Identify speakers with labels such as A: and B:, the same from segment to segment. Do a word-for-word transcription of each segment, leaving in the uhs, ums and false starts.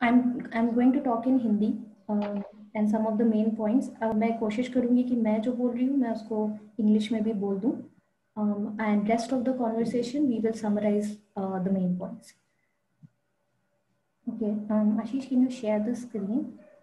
A: I'm I'm going to talk in Hindi uh, and some of the main points. Uh, मैं कोशिश करूँगी कि मैं जो बोल रही हूँ मैं उसको इंग्लिश में भी बोल दूँ. Um, and rest of the conversation we will summarize uh, the main points. Okay, um, Ashish, can you share the screen?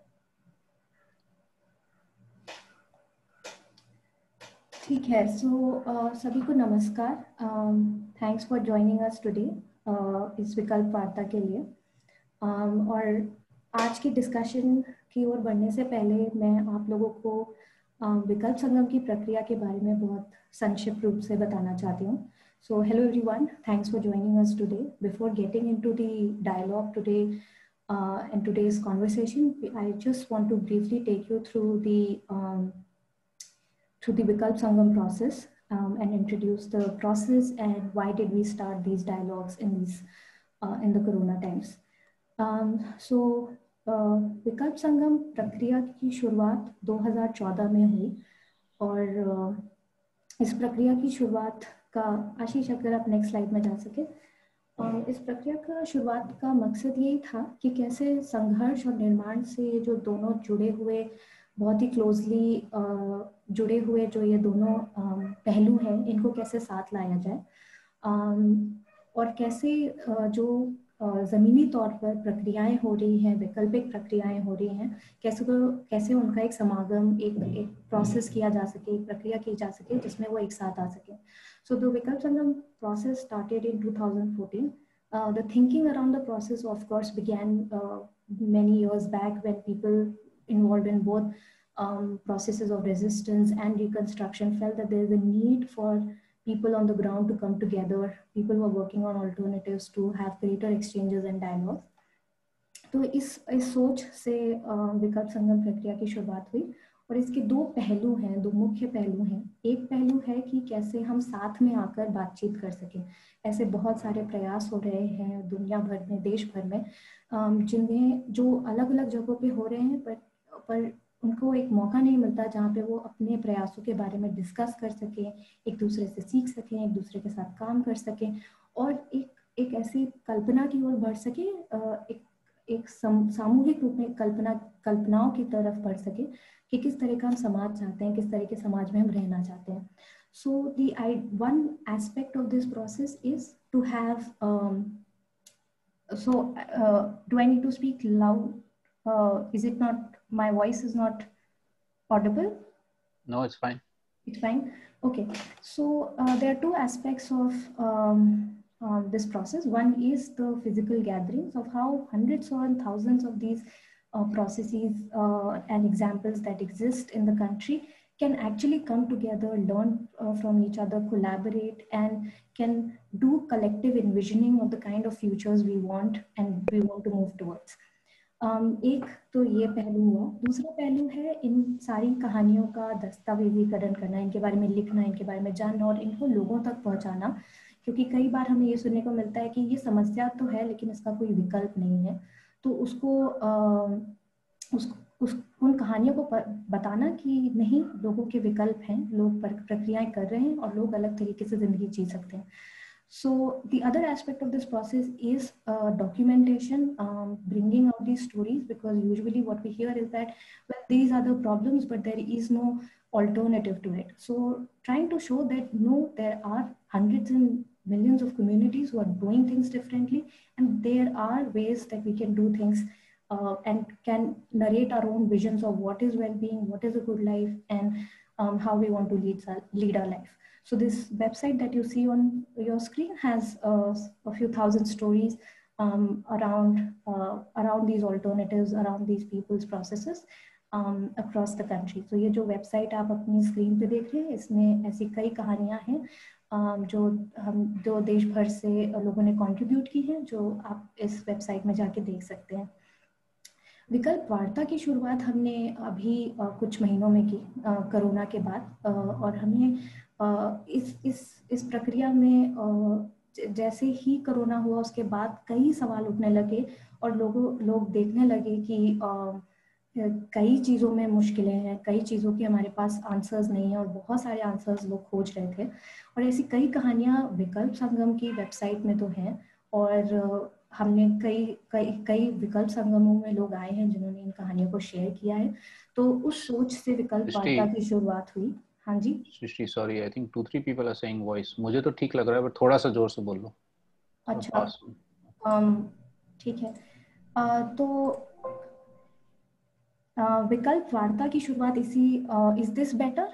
A: ठीक है. So uh, सभी को नमस्कार. um, Thanks for joining us today uh, इस विकल्प वार्ता के लिए. um, और आज की डिस्कशन की ओर बढ़ने से पहले मैं आप लोगों को uh, विकल्प संगम की प्रक्रिया के बारे में बहुत संक्षिप्त रूप से बताना चाहती हूँ. So hello everyone, thanks for joining us today. Before getting into the dialogue today uh, and today's conversation, I just want to briefly take you through the um, through the Vikalp Sangam process um, and introduce the process and why did we start these dialogues in these uh, in the Corona times. Um, so uh, विकल्प संगम प्रक्रिया की शुरुआत दो हज़ार चौदह में हुई और uh, इस प्रक्रिया की शुरुआत का आशीष अगर आप नेक्स्ट स्लाइड में जा सके. um, इस प्रक्रिया का शुरुआत का मकसद यही था कि कैसे संघर्ष और निर्माण से जो दोनों जुड़े हुए बहुत ही क्लोजली uh, जुड़े हुए जो ये दोनों uh, पहलू हैं इनको कैसे साथ लाया जाए um, और कैसे uh, जो ज़मीनी तौर पर प्रक्रियाएं हो रही हैं, वैकल्पिक प्रक्रियाएं हो रही हैं, कैसे तो कैसे उनका एक समागम एक एक प्रोसेस किया जा सके, एक प्रक्रिया की जा सके जिसमें वो एक साथ आ सके. So the Vikalp Sangam process started in two thousand fourteen. Uh, the thinking around the process of course began uh, many years back when people involved in both um, processes of resistance and reconstruction felt that there is a need for people on the ground to come together, people who are working on alternatives to have greater exchanges and dialogues. तो इस इस सोच से विकल्प संगम प्रक्रिया की शुरुआत हुई और इसके दो पहलू हैं, दो मुख्य पहलू हैं. एक पहलू है कि कैसे हम साथ में आकर बातचीत कर सकें. ऐसे बहुत सारे प्रयास हो रहे हैं दुनिया भर में, देश भर में, जिनमें जो अलग अलग जगहों पे हो रहे हैं पर पर उनको एक मौका नहीं मिलता जहाँ पे वो अपने प्रयासों के बारे में डिस्कस कर सकें, एक दूसरे से सीख सकें, एक दूसरे के साथ काम कर सकें और एक एक ऐसी कल्पना की ओर बढ़ सके, एक एक सामूहिक रूप में कल्पना कल्पनाओं की तरफ बढ़ सके कि किस तरह का हम समाज चाहते हैं, किस तरह के समाज में हम रहना चाहते हैं. So the I one aspect of this process is to have so do I need to speak loud? Is it not, my voice is not audible?
B: No, it's fine.
A: It's fine. Okay. So uh, there are two aspects of um, um, this process. One is the physical gatherings of how hundreds or thousands of these uh, processes uh, and examples that exist in the country can actually come together, learn uh, from each other, collaborate, and can do collective envisioning of the kind of futures we want and we want to move towards. Um, एक तो ये पहलू हुआ. दूसरा पहलू है इन सारी कहानियों का दस्तावेजीकरण करना, इनके बारे में लिखना, इनके बारे में जानना और इनको लोगों तक पहुंचाना, क्योंकि कई बार हमें ये सुनने को मिलता है कि ये समस्या तो है लेकिन इसका कोई विकल्प नहीं है. तो उसको आ, उस, उस उन कहानियों को बताना कि नहीं, लोगों के विकल्प हैं, लोग प्रक्रियाएं कर रहे हैं और लोग अलग तरीके से जिंदगी जी सकते हैं. So the other aspect of this process is uh, documentation, um, bringing out these stories, because usually what we hear is that, well, these are the problems, but there is no alternative to it. So trying to show that no, there are hundreds and millions of communities who are doing things differently, and there are ways that we can do things uh, and can narrate our own visions of what is well-being, what is a good life, and um, how we want to lead, lead our life. So this website that you see on your screen has uh, a few thousand stories um, around uh, around these alternatives, around these people's processes um, across the country. So ये जो website आप अपनी screen पे देख रहे हैं, इसमें ऐसी कई कहानियाँ हैं um, जो हम जो देश भर से लोगों ने contribute की हैं, जो आप इस website में जाके देख सकते हैं. विकल्प वार्ता की शुरुआत हमने अभी आ, कुछ महीनों में की कोरोना के बाद, आ, और हमें आ, इस इस इस प्रक्रिया में आ, जैसे ही कोरोना हुआ उसके बाद कई सवाल उठने लगे और लोगों लोग देखने लगे कि आ, कई चीज़ों में मुश्किलें हैं, कई चीज़ों के हमारे पास आंसर्स नहीं है और बहुत सारे आंसर्स लोग खोज रहे थे. और ऐसी कई कहानियाँ विकल्प संगम की वेबसाइट में तो हैं और हमने कई कई कई विकल्प संगमों में लोग आए हैं जिन्होंने इन कहानियों को शेयर किया है, तो उस सोच से विकल्प
B: सृष्टि
A: वार्ता की शुरुआत हुई। हाँ जी
B: Srishti sorry, I think two three people are saying voice. मुझे तो ठीक लग रहा है, बट थोड़ा सा जोर से बोल लो।
A: अच्छा।
B: पास।
A: अम, ठीक है। अ, तो अ, विकल्प वार्ता की शुरुआत इसी, इज दिस बेटर?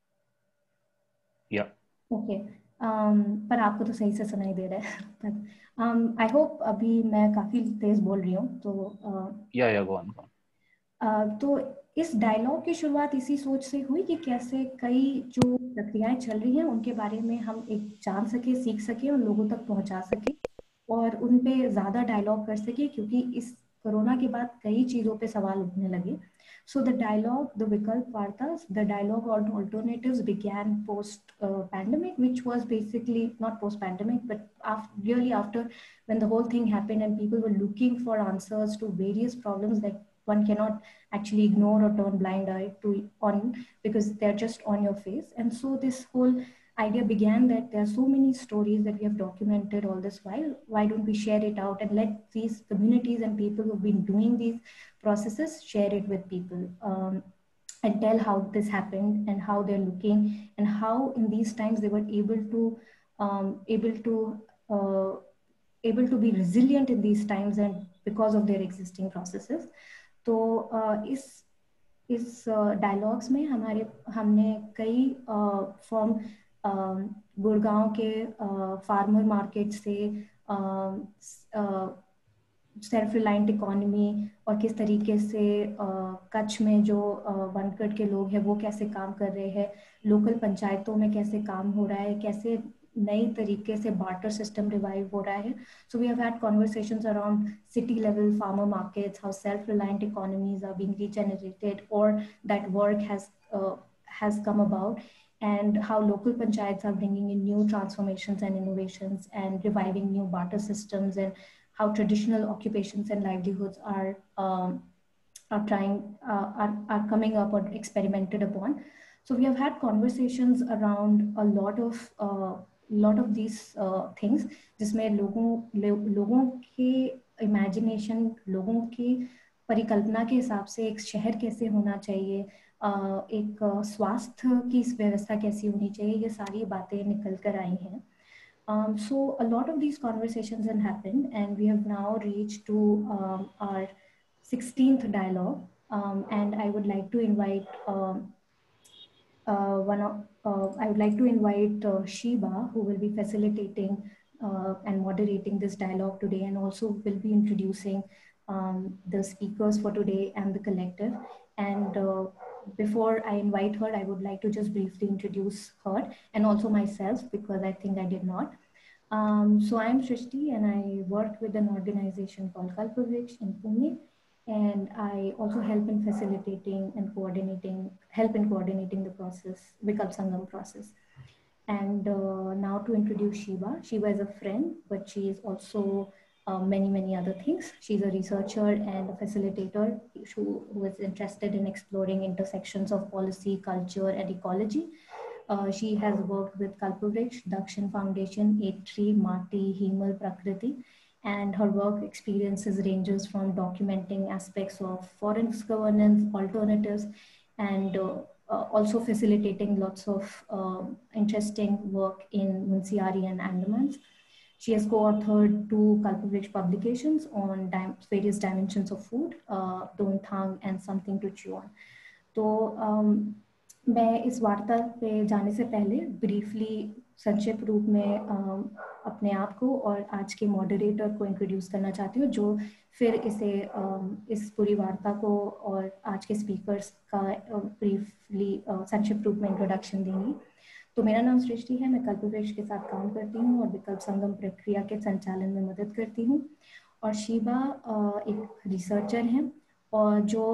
B: या
A: ओके। पर आपको तो सही से सुनाई दे रहा है पर आई होप अभी मैं काफी तेज बोल रही हूँ तो uh,
B: yeah yeah go on go on.
A: uh, तो इस डायलॉग की शुरुआत इसी सोच से हुई कि कैसे कई जो प्रक्रियाएं चल रही हैं उनके बारे में हम एक जान सके, सीख सके और लोगों तक पहुंचा सके और उन पे ज्यादा डायलॉग कर सके, क्योंकि इस कोरोना के बाद कई चीजों पे सवाल उठने लगे. So the dialogue, the Vikalp Vartas, the dialogue on alternatives began post uh, pandemic, which was basically not post pandemic, but after, really after, when the whole thing happened and people were looking for answers to various problems that one cannot actually ignore or turn blind eye to on, because they're just on your face. And so this whole idea began that there are so many stories that we have documented all this while. Why don't we share it out and let these communities and people who've been doing these processes share it with people, um, and tell how this happened and how they're looking and how in these times they were able to um, able to uh, able to be resilient in these times and because of their existing processes. तो uh, इस इस dialogues में हमारे हमने कई form Gurgaon के farmer market से self reliant economy और किस तरीके से कच्छ में जो वनकट के लोग हैं वो कैसे काम कर रहे हैं, लोकल पंचायतों में कैसे काम हो रहा है, कैसे नई तरीके से बार्टर सिस्टम रिवाइव हो रहा है. So we have had conversations around city level farmer markets, how self-reliant economies are being regenerated or that work has uh, has come about, and how local panchayats are bringing in new transformations and innovations and reviving new barter systems, and how traditional occupations and livelihoods are um, are trying uh, are, are coming up or experimented upon. So we have had conversations around a lot of uh, lot of these uh, things, जिसमें लोगों लो, लोगों के imagination, लोगों की परिकल्पना के हिसाब से एक शहर कैसे होना चाहिए, uh, एक स्वास्थ्य की व्यवस्था कैसी होनी चाहिए, ये सारी बातें निकल कर आई हैं. Um, so a lot of these conversations have happened, and we have now reached to um, our sixteenth dialogue. Um, and I would like to invite um, uh, one of, uh, I would like to invite uh, Shiba, who will be facilitating uh, and moderating this dialogue today, and also will be introducing um, the speakers for today and the collective. And uh, before I invite her, I would like to just briefly introduce her and also myself, because I think I did not. Um, so I'm Shrishti, and I work with an organization called Kalpavriksha in Pune, and I also help in facilitating and coordinating, help in coordinating the process, Vikalp Sangam process. And uh, now to introduce Shiva. Shiva is a friend, but she is also uh, many, many other things. She's a researcher and a facilitator who, who is interested in exploring intersections of policy, culture, and ecology. Uh, she has worked with Kalpavriksha, Dakshin Foundation, Atree, Mati, Himal, Prakriti, and her work experiences ranges from documenting aspects of forest governance, alternatives, and uh, uh, also facilitating lots of uh, interesting work in Munsiari and Andamans. She has co-authored two Kalpavriksha publications on dim various dimensions of food, uh, Don Thang and Something to Chew On. तो um, मैं इस वार्ता पे जाने से पहले briefly संक्षिप्त रूप में uh, अपने आप को और आज के मॉडरेटर को इंट्रोड्यूस करना चाहती हूँ, जो फिर इसे uh, इस पूरी वार्ता को और आज के स्पीकर्स का ब्रीफली uh, संक्षिप्त रूप में इंट्रोडक्शन देंगी. तो मेरा नाम सृष्टि है, मैं कल्पवृक्ष के साथ काम करती हूँ और विकल्प संगम प्रक्रिया के संचालन में मदद करती हूँ. और शिवा एक रिसर्चर हैं और जो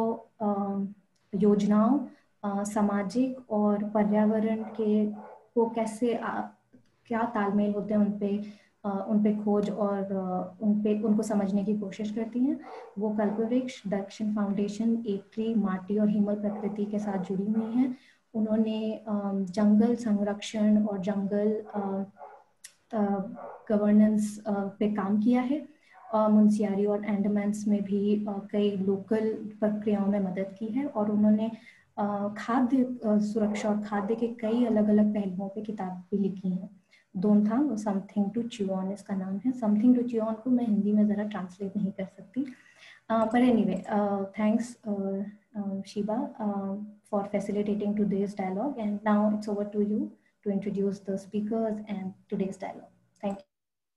A: योजनाओं, सामाजिक और पर्यावरण के को कैसे आ, क्या तालमेल होते हैं उन पे उन पे खोज और उन पे उनको समझने की कोशिश करती हैं. वो कल्पवृक्ष, दक्षिण फाउंडेशन, एट्री, माटी और हिमल प्रकृति के साथ जुड़ी हुई हैं. उन्होंने जंगल संरक्षण और जंगल गवर्नेंस पे काम किया है मुनस्यारी और एंडमान्स में भी कई लोकल प्रक्रियाओं में मदद की है, और उन्होंने खाद्य सुरक्षा और खाद्य के कई अलग अलग पहलुओं पे किताब भी लिखी है। दोनथांग समथिंग टू च्यू ऑन इसका नाम है। समथिंग टू च्यू ऑन को मैं हिंदी में ज़रा ट्रांसलेट नहीं कर सकती, पर anyway thanks Shiba uh, for facilitating today's dialogue, and now it's over to you to introduce the speakers and today's dialogue. Thank you.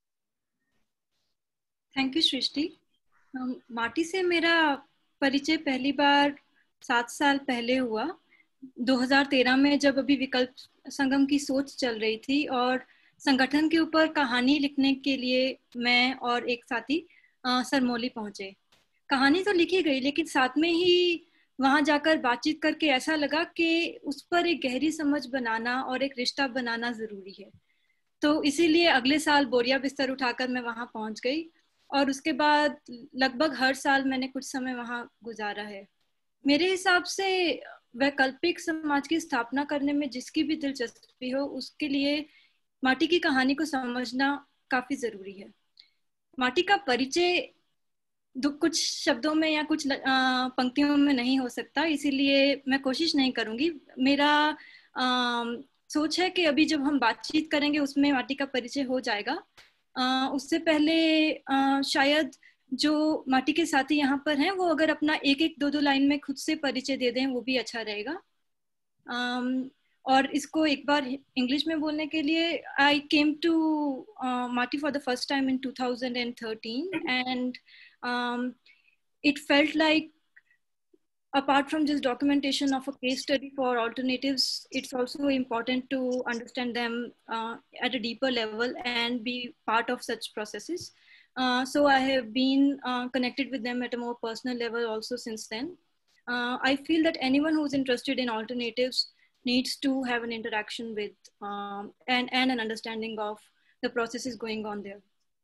C: Thank you, Srishti. Maati से मेरा परिचय पहली बार सात साल पहले हुआ, दो हज़ार तेरह में, जब अभी विकल्प संगम की सोच चल रही थी और संगठन के ऊपर कहानी लिखने के लिए मैं और एक साथी सरमौली पहुंचे। कहानी तो लिखी गई, लेकिन साथ में ही वहां जाकर बातचीत करके ऐसा लगा कि उस पर एक गहरी समझ बनाना और एक रिश्ता बनाना जरूरी है। तो इसीलिए अगले साल बोरिया बिस्तर उठाकर मैं वहां पहुंच गई, और उसके बाद लगभग हर साल मैंने कुछ समय वहां गुजारा है। मेरे हिसाब से वैकल्पिक समाज की स्थापना करने में जिसकी भी दिलचस्पी हो, उसके लिए माटी की कहानी को समझना काफी जरूरी है। माटी का परिचय कुछ शब्दों में या कुछ पंक्तियों में नहीं हो सकता, इसीलिए मैं कोशिश नहीं करूंगी। मेरा आ, सोच है कि अभी जब हम बातचीत करेंगे उसमें माटी का परिचय हो जाएगा। आ, उससे पहले आ, शायद जो माटी के साथी यहाँ पर हैं वो अगर अपना एक एक दो दो लाइन में खुद से परिचय दे दें, वो भी अच्छा रहेगा। um, और इसको एक बार इंग्लिश में बोलने के लिए, I came to Maati for the first time in two thousand thirteen, and um, it felt like, apart from just documentation of a case study for alternatives, it's also important to understand them uh, at a deeper level and be part of such processes. Uh, so I have been uh, connected with them at a more personal level also since then. Uh, I feel that anyone who's interested in alternatives needs to have an interaction with um, and, and an understanding of the processes going on there.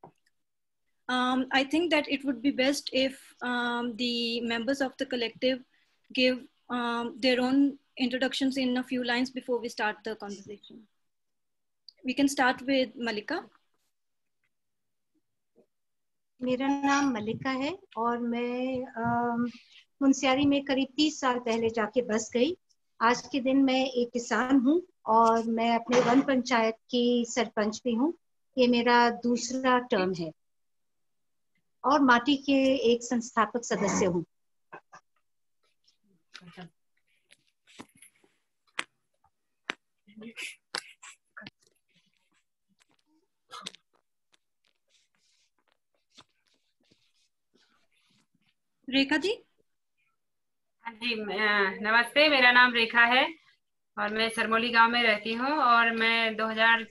C: Um, I think that it would be best if um, the members of the collective give um, their own introductions in a few lines before we start the conversation. We can start with Malika.
D: मेरा नाम मल्लिका है और मैं मुनस्यारी में करीब तीस साल पहले जाके बस गई। आज के दिन मैं एक किसान हूँ और मैं अपने वन पंचायत की सरपंच भी हूँ। ये मेरा दूसरा टर्म है और माटी के एक संस्थापक सदस्य हूँ।
C: रेखा जी।
E: हाँ जी, नमस्ते, मेरा नाम रेखा है और मैं सरमौली गांव में रहती हूँ और मैं दो हज़ार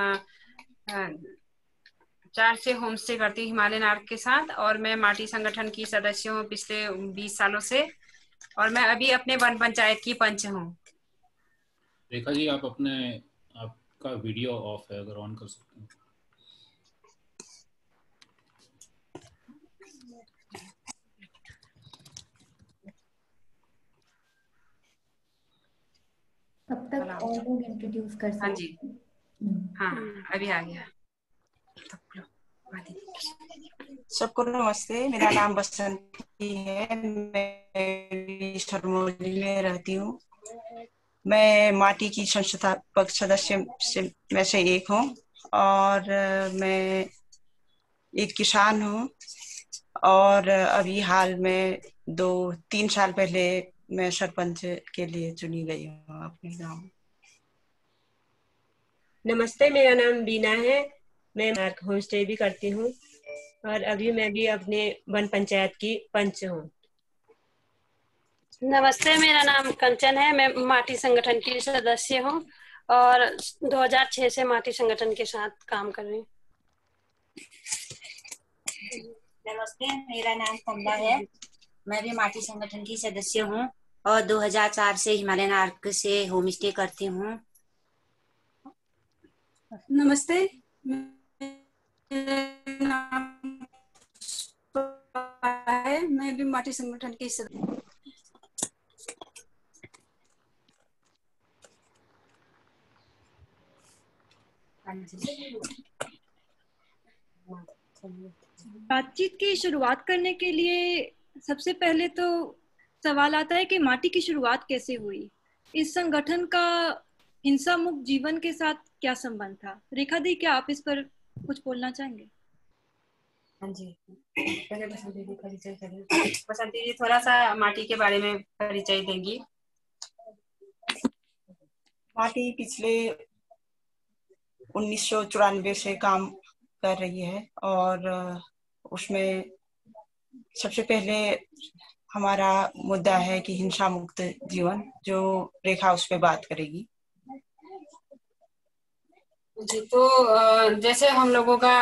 E: चार से होम स्टे करती हूँ हिमालयन आर्क के साथ, और मैं माटी संगठन की सदस्य हूँ पिछले बीस सालों से, और मैं अभी अपने वन पंचायत की पंच हूँ।
B: रेखा जी, आप अपने आपका वीडियो ऑफ है, अगर ऑन कर सकते हैं।
A: तब तक और लोग इंट्रोड्यूस कर सकते हैं।
E: हाँ जी, हाँ अभी आ गया।
F: सबको नमस्ते, मेरा नाम बसंती है, मैं सरमौली में रहती हूँ। मैं माटी की संस्थापक सदस्य में से एक हूँ और मैं एक किसान हूँ और अभी हाल में दो तीन साल पहले मैं सरपंच के लिए चुनी गई हूँ अपने गाँव।
G: नमस्ते, मेरा नाम बीना है, मैं होम स्टे भी करती हूँ और अभी मैं भी अपने वन पंचायत की पंच हूँ।
H: नमस्ते, मेरा नाम कंचन है, मैं माटी संगठन की सदस्य हूँ और दो हज़ार छह से माटी संगठन के साथ काम कर रही हूँ।
I: नमस्ते, मेरा नाम कमला है, मैं भी माटी संगठन की सदस्य हूँ और दो हज़ार चार से हिमालयन आर्क से होम स्टे करती हूँ।
J: नमस्ते, मेरा नाम है, मैं भी माटी संगठन की सदस्य।
C: बातचीत की शुरुआत करने के लिए सबसे पहले तो सवाल आता है कि माटी की शुरुआत कैसे हुई। इस संगठन का हिंसा मुक्त जीवन के साथ क्या संबंध था? रेखा दी, क्या आप इस पर कुछ बोलना चाहेंगे?
E: हाँ जी, पहले बसंती जी परिचय करें। बसंती जी थोड़ा सा माटी के बारे में परिचय देंगी।
F: माटी पिछले उन्नीस सौ चौरानवे से काम कर रही है और उसमें सबसे पहले हमारा मुद्दा है कि हिंसा मुक्त जीवन, जो रेखा उस पर बात करेगी।
E: जी, तो जैसे हम लोगों का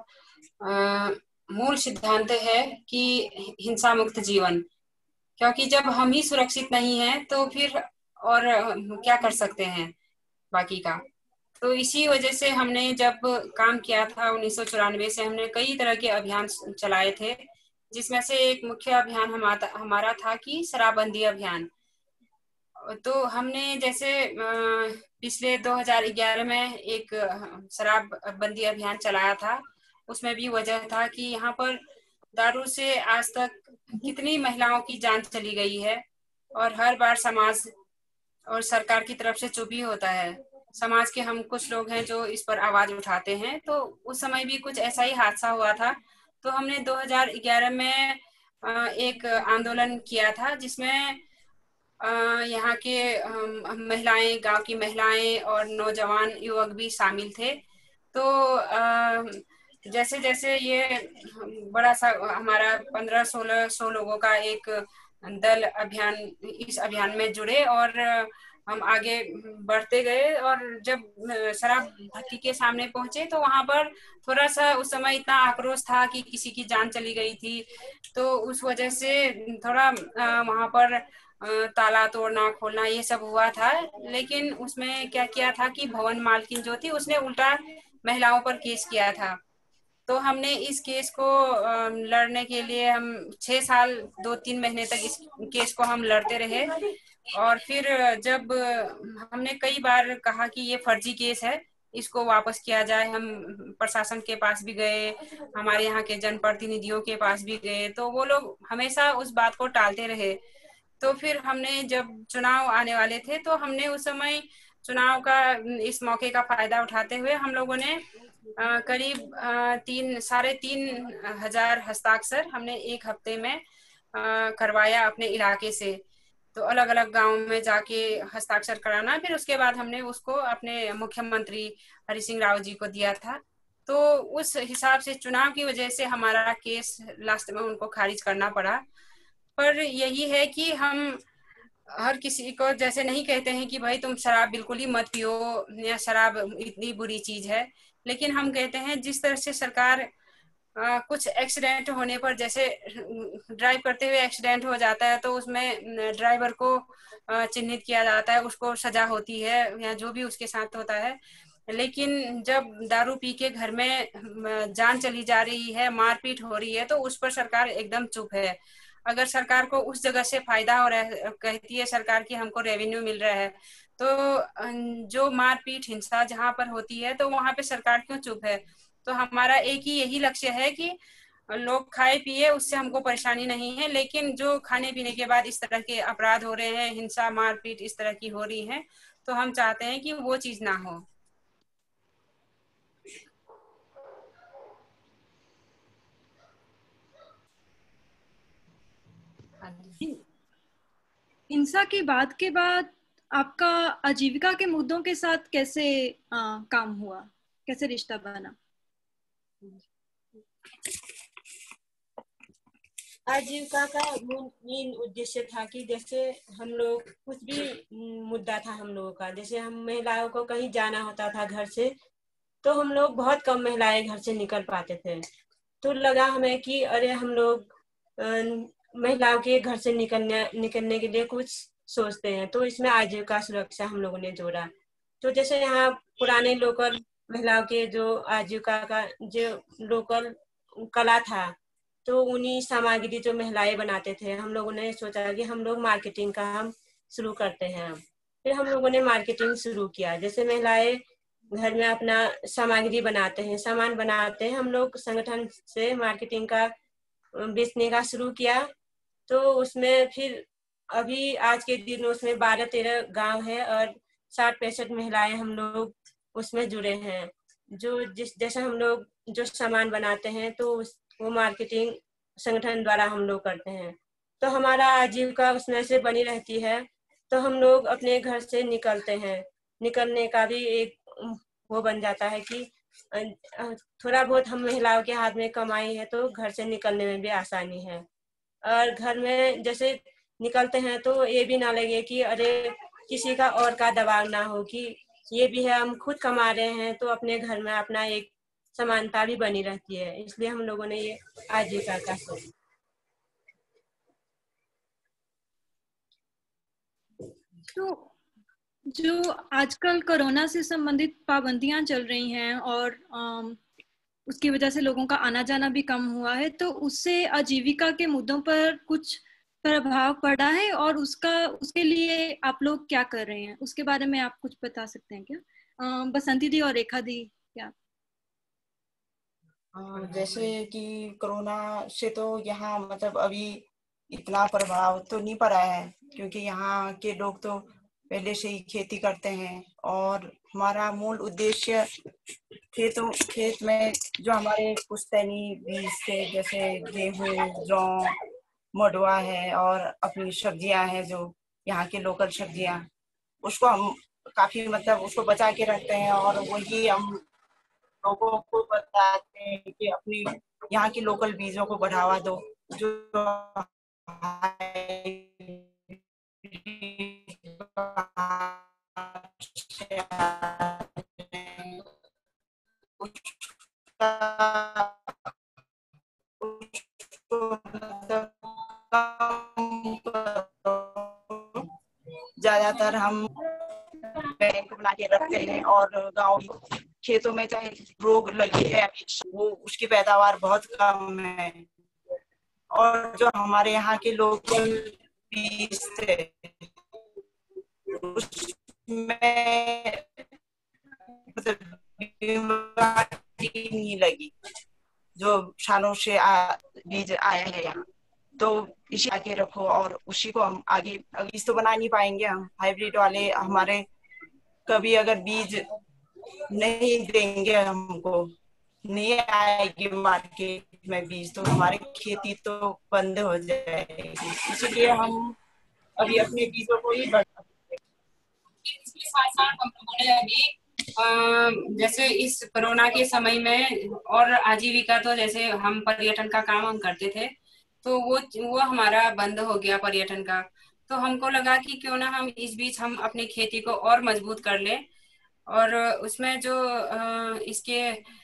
E: मूल सिद्धांत है कि हिंसा मुक्त जीवन, क्योंकि जब हम ही सुरक्षित नहीं हैं तो फिर और क्या कर सकते हैं बाकी का। तो इसी वजह से हमने जब काम किया था उन्नीस सौ चौरानवे से, हमने कई तरह के अभियान चलाए थे, जिसमें से एक मुख्य अभियान हमारा हमारा था कि शराबबंदी अभियान। तो हमने जैसे पिछले दो हज़ार ग्यारह में एक शराबबंदी अभियान चलाया था। उसमें भी वजह था कि यहाँ पर दारू से आज तक कितनी महिलाओं की जान चली गई है और हर बार समाज और सरकार की तरफ से चुप ही होता है। समाज के हम कुछ लोग हैं जो इस पर आवाज उठाते हैं। तो उस समय भी कुछ ऐसा ही हादसा हुआ था। तो हमने दो हज़ार ग्यारह में एक आंदोलन किया था, जिसमें यहाँ के महिलाएं, गांव की महिलाएं और नौजवान युवक भी शामिल थे। तो जैसे जैसे ये बड़ा सा हमारा पंद्रह सोलह सौ लोगों का एक दल अभियान इस अभियान में जुड़े और हम आगे बढ़ते गए। और जब शराब भट्टी के सामने पहुंचे तो वहां पर थोड़ा सा उस समय इतना आक्रोश था कि किसी की जान चली गई थी। तो उस वजह से थोड़ा वहां पर ताला तोड़ना खोलना ये सब हुआ था। लेकिन उसमें क्या किया था कि भवन मालकिन जो थी उसने उल्टा महिलाओं पर केस किया था। तो हमने इस केस को लड़ने के लिए हम छह साल दो तीन महीने तक इस केस को हम लड़ते रहे। और फिर जब हमने कई बार कहा कि ये फर्जी केस है, इसको वापस किया जाए, हम प्रशासन के पास भी गए, हमारे यहाँ के जनप्रतिनिधियों के पास भी गए, तो वो लोग हमेशा उस बात को टालते रहे। तो फिर हमने जब चुनाव आने वाले थे तो हमने उस समय चुनाव का इस मौके का फायदा उठाते हुए हम लोगों ने आ, करीब आ, तीन साढ़े तीन हजार हस्ताक्षर हमने एक हफ्ते में आ, करवाया अपने इलाके से। तो अलग अलग गांव में जाके हस्ताक्षर कराना, फिर उसके बाद हमने उसको अपने मुख्यमंत्री हरि सिंह राव जी को दिया था। तो उस हिसाब से चुनाव की वजह से हमारा केस लास्ट में उनको खारिज करना पड़ा। पर यही है कि हम हर किसी को जैसे नहीं कहते हैं कि भाई तुम शराब बिल्कुल ही मत पियो या शराब इतनी बुरी चीज है, लेकिन हम कहते हैं जिस तरह से सरकार आ, कुछ एक्सीडेंट होने पर, जैसे ड्राइव करते हुए एक्सीडेंट हो जाता है तो उसमें ड्राइवर को चिन्हित किया जाता है, उसको सजा होती है या जो भी उसके साथ होता है। लेकिन जब दारू पी के घर में जान चली जा रही है, मारपीट हो रही है, तो उस पर सरकार एकदम चुप है। अगर सरकार को उस जगह से फायदा हो रहा है, कहती है सरकार की हमको रेवेन्यू मिल रहा है, तो जो मारपीट हिंसा जहां पर होती है तो वहां पे सरकार क्यों चुप है? तो हमारा एक ही यही लक्ष्य है कि लोग खाए पिए, उससे हमको परेशानी नहीं है, लेकिन जो खाने पीने के बाद इस तरह के अपराध हो रहे हैं, हिंसा मारपीट इस तरह की हो रही है, तो हम चाहते हैं कि वो चीज ना हो।
C: हिंसा की बात के बाद आपका आजीविका के मुद्दों के साथ कैसे आ, काम हुआ, कैसे रिश्ता बना?
G: आजीविका का मेन उद्देश्य था कि जैसे हम लोग कुछ भी मुद्दा था हम लोगों का, जैसे हम महिलाओं को कहीं जाना होता था घर से, तो हम लोग बहुत कम महिलाएं घर से निकल पाते थे। तो लगा हमें कि अरे हम लोग महिलाओं के घर से निकलने निकलने के लिए कुछ सोचते हैं, तो इसमें आजीविका सुरक्षा हम लोगों ने जोड़ा। तो जैसे यहाँ पुराने लोकल महिलाओं के जो आजीविका का जो लोकल कला था, तो उन्हीं सामग्री जो महिलाएं बनाते थे, हम लोगों ने सोचा कि हम लोग मार्केटिंग का हम शुरू करते हैं। फिर हम लोगों ने मार्केटिंग शुरू किया। जैसे महिलाएं घर में अपना सामग्री बनाते हैं, सामान बनाते हैं। हम लोग संगठन से मार्केटिंग का बेचने का शुरू किया, तो उसमें फिर अभी आज के दिन उसमें बारह तेरह गांव है और साठ पैंसठ महिलाएं हम लोग उसमें जुड़े हैं। जो जिस जैसा हम लोग जो सामान बनाते हैं तो उस वो मार्केटिंग संगठन द्वारा हम लोग करते हैं, तो हमारा आजीविका उसमें से बनी रहती है। तो हम लोग अपने घर से निकलते हैं, निकलने का भी एक वो बन जाता है कि थोड़ा बहुत हम महिलाओं के हाथ में कमाई है तो घर से निकलने में भी आसानी है। और घर में जैसे निकलते हैं तो ये भी ना लगे कि अरे किसी का और का दबाव ना हो, कि ये भी है हम खुद कमा रहे हैं, तो अपने घर में अपना एक समानता भी बनी रहती है। इसलिए हम लोगों ने ये आजीविका का सोचा।
C: तो जो आजकल कोरोना से संबंधित पाबंदियां चल रही हैं और आम, उसकी वजह से लोगों का आना जाना भी कम हुआ है, तो उससे आजीविका के मुद्दों पर कुछ प्रभाव पड़ा है और उसका उसके लिए आप लोग क्या कर रहे हैं, उसके बारे में आप कुछ बता सकते हैं क्या? बसंती दी और रेखा दी क्या?
F: जैसे कि कोरोना से तो यहाँ मतलब अभी इतना प्रभाव तो नहीं पड़ा है, क्योंकि यहाँ के लोग तो पहले से ही खेती करते हैं और हमारा मूल उद्देश्य खेतों खेत में जो हमारे पुश्तैनी बीज थे, जैसे गेहूं, जौ, मडुआ है और अपनी सब्जियां हैं जो यहाँ के लोकल सब्जियां, उसको हम काफी मतलब उसको बचा के रखते हैं और वही हम लोगों को बताते हैं कि अपनी यहाँ की लोकल बीजों को बढ़ावा दो, जो ज्यादातर हम बैंक बना के रखते हैं और गांव खेतों में चाहे रोग लगी है वो उसकी पैदावार बहुत कम है। और जो हमारे यहाँ के लोकल बीज थे उसमें मतलब बीमारी नहीं लगी, जो सालों से आ, बीज आया है यहाँ, तो इसे आगे रखो और उसी को हम आगे बीज तो बना नहीं पाएंगे हम हाइब्रिड वाले, हमारे कभी अगर बीज नहीं देंगे हमको नहीं आएगी मार्केट में बीज, तो हमारी खेती तो बंद हो जाएगी। इसलिए हम अभी अपने बीजों को ही बढ़ा
E: इसके साथ साथ हम लोगों ने अभी जैसे इस कोरोना के समय में और आजीविका तो जैसे हम पर्यटन का काम हम करते थे, तो वो वो हमारा बंद हो गया पर्यटन का। तो हमको लगा कि क्यों ना हम इस बीच हम अपनी खेती को और मजबूत कर लें और उसमें जो इसके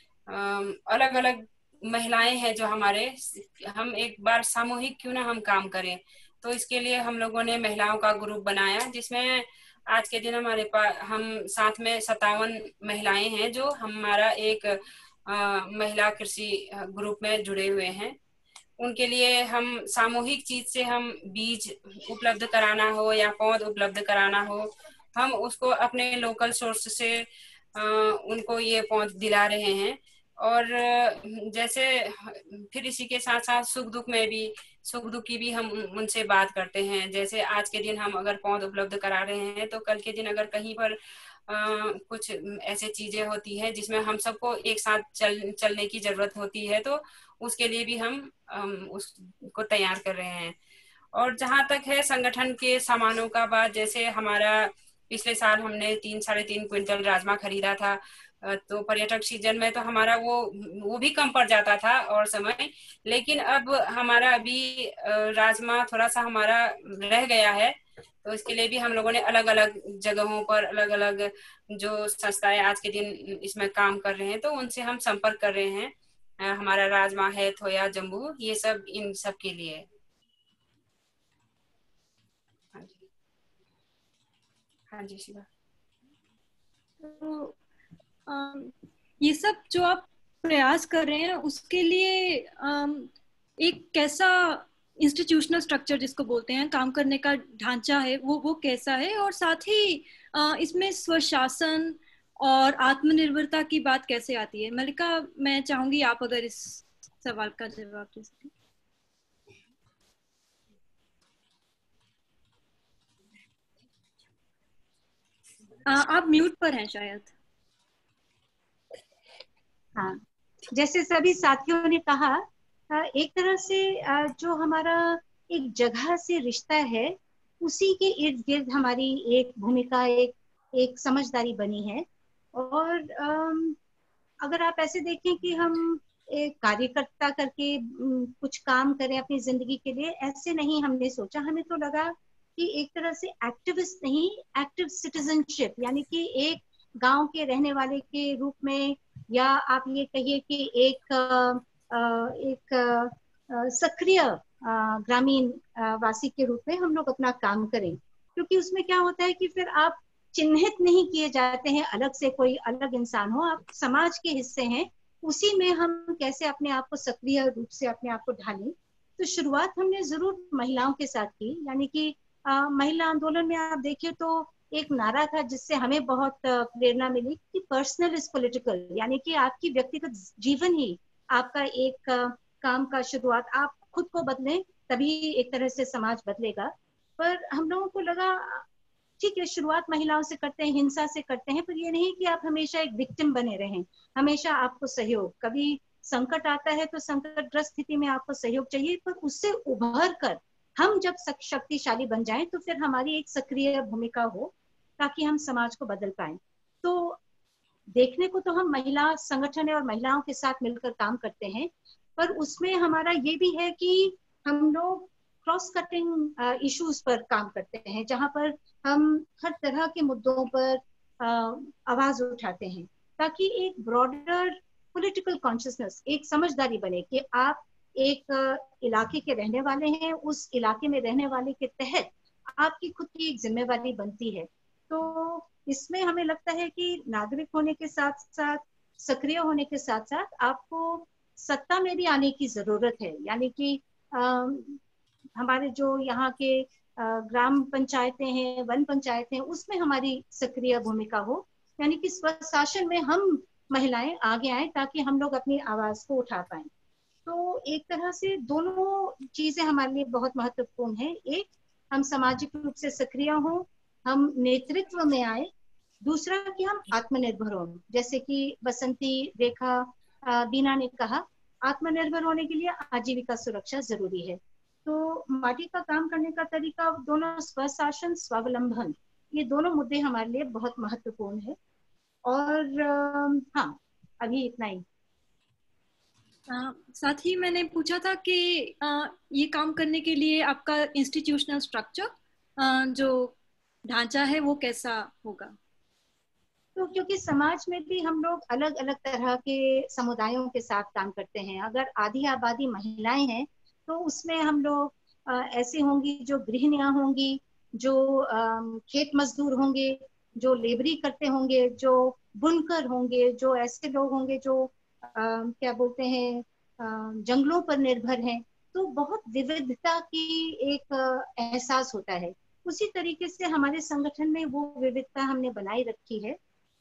E: अलग अलग महिलाएं हैं जो हमारे, हम एक बार सामूहिक क्यों ना हम काम करें। तो इसके लिए हम लोगों ने महिलाओं का ग्रुप बनाया, जिसमें आज के दिन हमारे पास हम साथ में सत्तावन महिलाएं हैं जो हमारा एक आ, महिला कृषि ग्रुप में जुड़े हुए हैं। उनके लिए हम सामूहिक चीज से हम बीज उपलब्ध कराना हो या पौध उपलब्ध कराना हो, हम उसको अपने लोकल सोर्स से आ, उनको ये पौध दिला रहे हैं। और जैसे फिर इसी के साथ साथ सुख दुख में भी सुख दुख की भी हम उनसे बात करते हैं। जैसे आज के दिन हम अगर पौध उपलब्ध करा रहे हैं तो कल के दिन अगर कहीं पर आ, कुछ ऐसे चीजें होती है जिसमें हम सबको एक साथ चल चलने की जरूरत होती है, तो उसके लिए भी हम उसको तैयार कर रहे हैं। और जहाँ तक है संगठन के सामानों का बात, जैसे हमारा पिछले साल हमने तीन साढ़े तीन क्विंटल राजमा खरीदा था, तो पर्यटक सीजन में तो हमारा वो वो भी कम पड़ जाता था और समय, लेकिन अब हमारा अभी राजमा थोड़ा सा हमारा रह गया है, तो इसके लिए भी हम लोगों ने अलग अलग जगहों पर अलग अलग जो संस्थाएं आज के दिन इसमें काम कर रहे हैं तो उनसे हम संपर्क कर रहे हैं। हमारा राजमा है, थोया, जम्बू, ये सब इन सब के लिए। हाँ जी, हाँ जी शिवा।
C: तो ये सब जो आप प्रयास कर रहे हैं उसके लिए एक कैसा इंस्टीट्यूशनल स्ट्रक्चर जिसको बोलते हैं, काम करने का ढांचा है, वो वो कैसा है? और साथ ही इसमें स्वशासन और आत्मनिर्भरता की बात कैसे आती है? मलिका, मैं चाहूंगी आप अगर इस सवाल का जवाब दे सकें। आप म्यूट पर हैं शायद।
D: हाँ, जैसे सभी साथियों ने कहा, एक तरह से जो हमारा एक जगह से रिश्ता है, उसी के इर्द गिर्द हमारी एक भूमिका, एक एक समझदारी बनी है। और अगर आप ऐसे देखें कि हम एक कार्यकर्ता करके कुछ काम करें अपनी जिंदगी के लिए, ऐसे नहीं हमने सोचा। हमें तो लगा कि एक तरह से एक्टिविस्ट नहीं, एक्टिव सिटीजनशिप, यानी कि एक गांव के रहने वाले के रूप में, या आप ये कहिए कि एक एक सक्रिय ग्रामीण वासी के रूप में हम लोग अपना काम करें। क्योंकि उसमें क्या होता है कि फिर आप चिन्हित नहीं किए जाते हैं अलग से, कोई अलग इंसान हो, आप समाज के हिस्से हैं। उसी में हम कैसे अपने आप को सक्रिय रूप से अपने आप को ढालें। तो शुरुआत हमने जरूर महिलाओं के साथ की, यानी कि महिला आंदोलन में आप देखिए तो एक नारा था जिससे हमें बहुत प्रेरणा मिली कि पर्सनल इज पॉलिटिकल, यानी कि आपकी व्यक्तिगत जीवन ही आपका एक काम का शुरुआत। आप खुद को बदलें तभी एक तरह से समाज बदलेगा। पर हम लोगों को लगा ठीक है, शुरुआत महिलाओं से करते हैं, हिंसा से करते हैं, पर ये नहीं कि आप हमेशा एक विक्टिम बने रहें। हमेशा आपको सहयोग, कभी संकट आता है तो संकटग्रस्त स्थिति में आपको सहयोग चाहिए, पर उससे उभर कर हम जब शक्तिशाली बन जाएं तो फिर हमारी एक सक्रिय भूमिका हो ताकि हम समाज को बदल पाएं। तो देखने को तो हम महिला संगठन और महिलाओं के साथ मिलकर काम करते हैं, पर उसमें हमारा ये भी है कि हम लोग क्रॉस कटिंग इश्यूज पर काम करते हैं, जहां पर हम हर तरह के मुद्दों पर uh, आवाज उठाते हैं, ताकि एक ब्रॉडर पॉलिटिकल कॉन्शियसनेस, एक समझदारी बने कि आप एक uh, इलाके के रहने वाले हैं, उस इलाके में रहने वाले के तहत आपकी खुद की एक जिम्मेवारी बनती है। तो इसमें हमें लगता है कि नागरिक होने के साथ साथ, सक्रिय होने के साथ साथ आपको सत्ता में भी आने की जरूरत है। यानी कि आ, हमारे जो यहाँ के ग्राम पंचायतें हैं, वन पंचायतें हैं, उसमें हमारी सक्रिय भूमिका हो, यानी कि स्वशासन में हम महिलाएं आगे आए ताकि हम लोग अपनी आवाज को उठा पाएं। तो एक तरह से दोनों चीजें हमारे लिए बहुत महत्वपूर्ण है। एक, हम सामाजिक रूप से सक्रिय हों, हम नेतृत्व में आए। दूसरा कि हम आत्मनिर्भर हों, जैसे कि बसंती, रेखा, बीना ने कहा, आत्मनिर्भर होने के लिए आजीविका सुरक्षा जरूरी है। तो माटी का काम करने का तरीका, दोनों स्वशासन, स्वावलंबन, ये दोनों मुद्दे हमारे लिए बहुत महत्वपूर्ण है। और हाँ, अभी इतना ही।
C: आ, साथ ही मैंने पूछा था कि आ, ये काम करने के लिए आपका इंस्टीट्यूशनल स्ट्रक्चर, जो ढांचा है, वो कैसा होगा?
D: तो क्योंकि समाज में भी हम लोग अलग अलग तरह के समुदायों के साथ काम करते हैं। अगर आधी आबादी महिलाएं हैं तो उसमें हम लोग ऐसे होंगी जो गृहिणियां होंगी, जो आ, खेत मजदूर होंगे, जो लेबरी करते होंगे, जो बुनकर होंगे, जो ऐसे लोग होंगे जो आ, क्या बोलते हैं आ, जंगलों पर निर्भर हैं। तो बहुत विविधता की एक एहसास होता है। उसी तरीके से हमारे संगठन में वो विविधता हमने बनाई रखी है।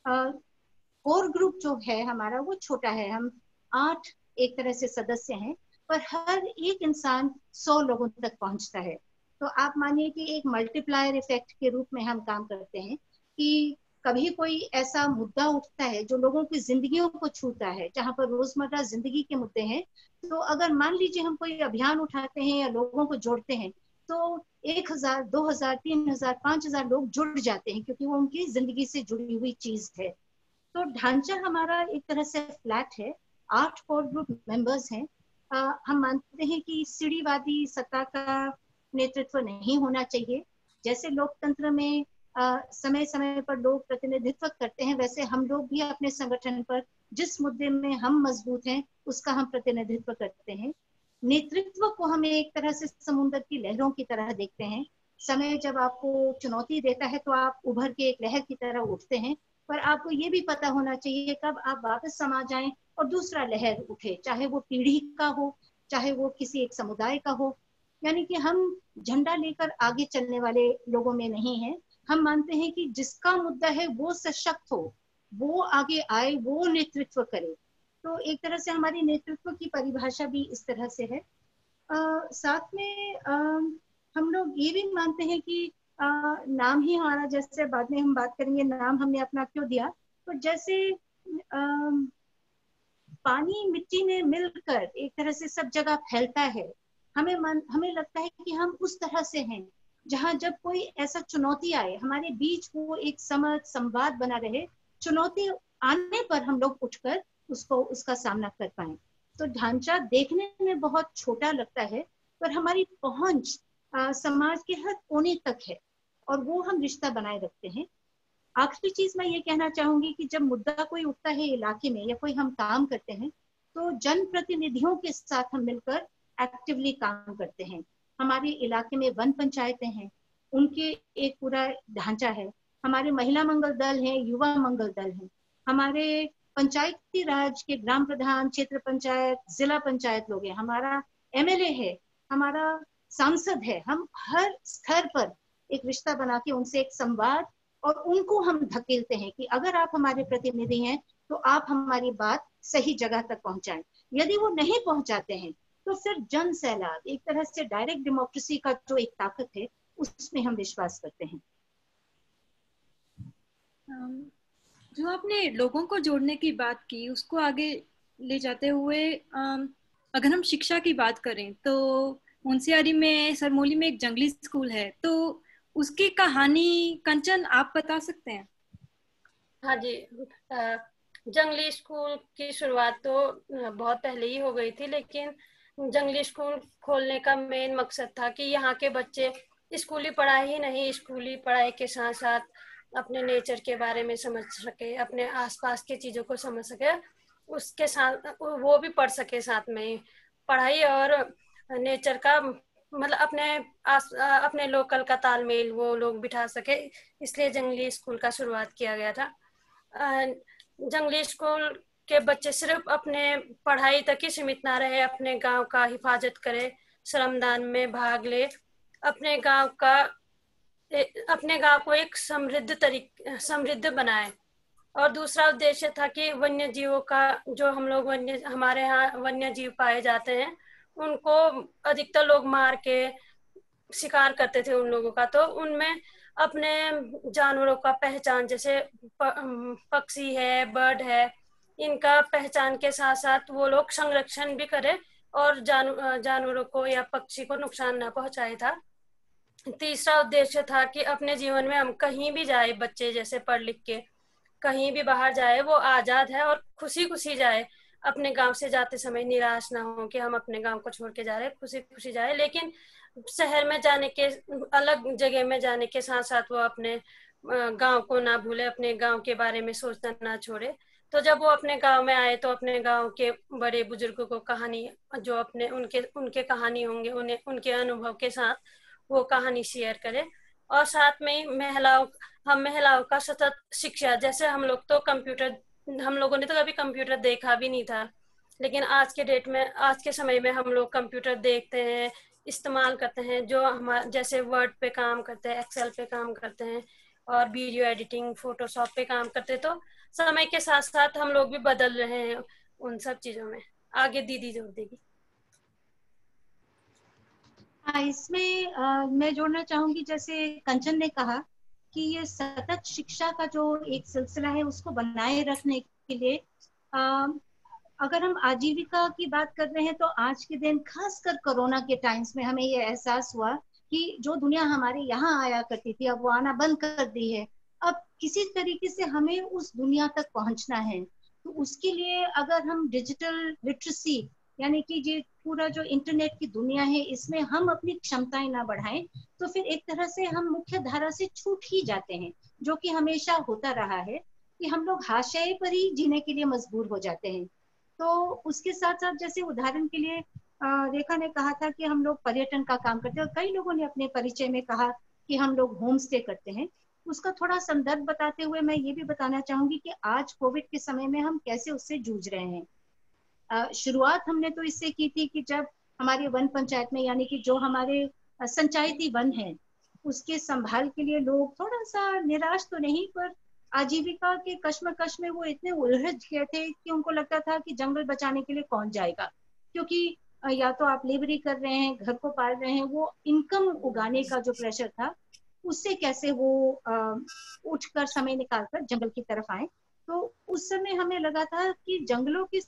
D: कोर ग्रुप जो है हमारा वो छोटा है, हम आठ एक तरह से सदस्य हैं, पर हर एक इंसान सौ लोगों तक पहुंचता है। तो आप मानिए कि एक मल्टीप्लायर इफेक्ट के रूप में हम काम करते हैं कि कभी कोई ऐसा मुद्दा उठता है जो लोगों की जिंदगियों को छूता है, जहां पर रोजमर्रा जिंदगी के मुद्दे हैं, तो अगर मान लीजिए हम कोई अभियान उठाते हैं या लोगों को जोड़ते हैं, तो एक हजार, दो हजार, तीन हजार, पांच हजार लोग जुड़ जाते हैं, क्योंकि वो उनकी जिंदगी से जुड़ी हुई चीज है। तो ढांचा हमारा एक तरह से फ्लैट है, आठ कोर ग्रुप मेंबर्स हैं। आ, हम मानते हैं कि सीढ़ीवादी सत्ता का नेतृत्व नहीं होना चाहिए। जैसे लोकतंत्र में आ, समय समय पर लोग प्रतिनिधित्व करते हैं, वैसे हम लोग भी अपने संगठन पर जिस मुद्दे में हम मजबूत हैं उसका हम प्रतिनिधित्व करते हैं। नेतृत्व को हम एक तरह से समुद्र की लहरों की तरह देखते हैं। समय जब आपको चुनौती देता है तो आप उभर के एक लहर की तरह उठते हैं, पर आपको ये भी पता होना चाहिए कब आप वापस समा जाएं और दूसरा लहर उठे, चाहे वो पीढ़ी का हो, चाहे वो किसी एक समुदाय का हो। यानी कि हम झंडा लेकर आगे चलने वाले लोगों में नहीं हैं। हम मानते हैं कि जिसका मुद्दा है वो सशक्त हो, वो आगे आए, वो नेतृत्व करे। तो एक तरह से हमारी नेतृत्व की परिभाषा भी इस तरह से है। आ, साथ में आ, हम लोग ये भी मानते हैं कि आ, नाम ही हमारा, जैसे बाद में हम बात करेंगे नाम हमने अपना क्यों दिया, तो जैसे आ, पानी मिट्टी में मिलकर एक तरह से सब जगह फैलता है, हमें मन, हमें लगता है कि हम उस तरह से हैं जहाँ जब कोई ऐसा चुनौती आए हमारे बीच, वो एक समझ संवाद बना रहे, चुनौती आने पर हम लोग उठकर उसको उसका सामना कर पाए। तो ढांचा देखने में बहुत छोटा लगता है, पर हमारी पहुंच आ, समाज के हर कोने तक है, और वो हम रिश्ता बनाए रखते हैं। आखिरी चीज मैं ये कहना चाहूंगी कि जब मुद्दा कोई उठता है इलाके में या कोई हम काम करते हैं, तो जनप्रतिनिधियों के साथ हम मिलकर एक्टिवली काम करते हैं। हमारे इलाके में वन पंचायतें हैं, उनके एक पूरा ढांचा है, हमारे महिला मंगल दल है, युवा मंगल दल है, हमारे पंचायती राज के ग्राम प्रधान, क्षेत्र पंचायत, जिला पंचायत लोग हैं, हमारा एमएलए है, हमारा सांसद है। हम हर स्तर पर एक रिश्ता बना के उनसे एक संवाद, और उनको हम धकेलते हैं कि अगर आप हमारे प्रतिनिधि हैं तो आप हमारी बात सही जगह तक पहुंचाएं। यदि वो नहीं पहुंचाते हैं तो फिर जन सैलाब, एक तरह से डायरेक्ट डेमोक्रेसी का जो एक ताकत है, उसमें हम विश्वास करते हैं।
C: जो आपने लोगों को जोड़ने की बात की, उसको आगे ले जाते हुए अगर हम शिक्षा की बात करें तो मुंशियारी में, सरमोली में एक जंगली स्कूल है, तो उसकी कहानी कंचन आप बता सकते हैं?
H: हाँ जी, जंगली स्कूल की शुरुआत तो बहुत पहले ही हो गई थी, लेकिन जंगली स्कूल खोलने का मेन मकसद था कि यहाँ के बच्चे स्कूली पढ़ाई ही नहीं, स्कूली पढ़ाई के साथ साथ अपने नेचर के बारे में समझ सके, अपने आसपास की चीज़ों को समझ सके, उसके साथ वो भी पढ़ सके, साथ में पढ़ाई और नेचर का मतलब अपने आस, अपने लोकल का तालमेल वो लोग बिठा सके। इसलिए जंगली स्कूल का शुरुआत किया गया था। जंगली स्कूल के बच्चे सिर्फ अपने पढ़ाई तक ही सीमित ना रहे, अपने गांव का हिफाजत करे, श्रमदान में भाग ले, अपने गांव का अपने गांव को एक समृद्ध तरीके समृद्ध बनाए। और दूसरा उद्देश्य था कि वन्य जीवों का, जो हम लोग वन्य हमारे यहाँ वन्य जीव पाए जाते हैं, उनको अधिकतर लोग मार के शिकार करते थे उन लोगों का, तो उनमें अपने जानवरों का पहचान, जैसे पक्षी है, बर्ड है, इनका पहचान के साथ साथ वो लोग संरक्षण भी करें और जान जानवरों को या पक्षी को नुकसान ना पहुंचाए था। तीसरा उद्देश्य था कि अपने जीवन में हम कहीं भी जाए, बच्चे जैसे पढ़ लिख के कहीं भी बाहर जाए, वो आजाद है और खुशी खुशी जाए, अपने गांव से जाते समय निराश ना हो कि हम अपने गांव को छोड़ के जा रहे हैं, खुशी खुशी जाए। लेकिन शहर में जाने के, अलग जगह में जाने के साथ साथ वो अपने गांव को ना भूले, अपने गांव के बारे में सोचना ना छोड़े। तो जब वो अपने गांव में आए तो अपने गांव के बड़े बुजुर्गों को कहानी, जो अपने उनके उनके कहानी होंगे, उन्हें उनके अनुभव के साथ वो कहानी शेयर करे। और साथ में महिलाओं हम महिलाओं का सतत शिक्षा, जैसे हम लोग तो कंप्यूटर हम लोगों ने तो कभी कंप्यूटर देखा भी नहीं था, लेकिन आज के डेट में, आज के समय में हम लोग कंप्यूटर देखते हैं, इस्तेमाल करते हैं, जो हमारे जैसे वर्ड पे काम करते हैं, एक्सेल पे काम करते हैं और वीडियो एडिटिंग, फोटोशॉप पे काम करते हैं। तो समय के साथ साथ हम लोग भी बदल रहे हैं उन सब चीजों में। आगे दीदी जोड़ देगी।
D: हाँ, इसमें आ, मैं जोड़ना चाहूंगी, जैसे कंचन ने कहा कि ये सतत शिक्षा का जो एक सिलसिला है उसको बनाए रखने के लिए आ, अगर हम आजीविका की बात कर रहे हैं तो आज के दिन, खासकर कोरोना के टाइम्स में, हमें ये एहसास हुआ कि जो दुनिया हमारे यहाँ आया करती थी अब वो आना बंद कर दी है। अब किसी तरीके से हमें उस दुनिया तक पहुंचना है, तो उसके लिए अगर हम डिजिटल लिटरेसी, यानी कि ये पूरा जो इंटरनेट की दुनिया है, इसमें हम अपनी क्षमताएं ना बढ़ाएं तो फिर एक तरह से हम मुख्य धारा से छूट ही जाते हैं, जो कि हमेशा होता रहा है कि हम लोग हाशिए पर ही जीने के लिए मजबूर हो जाते हैं। तो उसके साथ साथ, जैसे उदाहरण के लिए रेखा ने कहा था कि हम लोग पर्यटन का काम करते हैं, और कई लोगों ने अपने परिचय में कहा कि हम लोग होम स्टे करते हैं। उसका थोड़ा संदर्भ बताते हुए मैं ये भी बताना चाहूंगी कि आज कोविड के समय में हम कैसे उससे जूझ रहे हैं। Uh, शुरुआत हमने तो इससे की थी कि जब हमारे वन पंचायत में, यानी कि जो हमारे संचायती वन हैं, उसके संभाल के लिए लोग थोड़ा सा निराश तो नहीं, पर आजीविका के कश्मकश में वो इतने उलझ गए थे कि उनको लगता था कि जंगल बचाने के लिए कौन जाएगा, क्योंकि या तो आप लेबरी कर रहे हैं, घर को पाल रहे हैं, वो इनकम उगाने का जो प्रेशर था उससे कैसे वो उठकर समय निकालकर जंगल की तरफ आए। तो उस समय हमें लगा था कि जंगलों के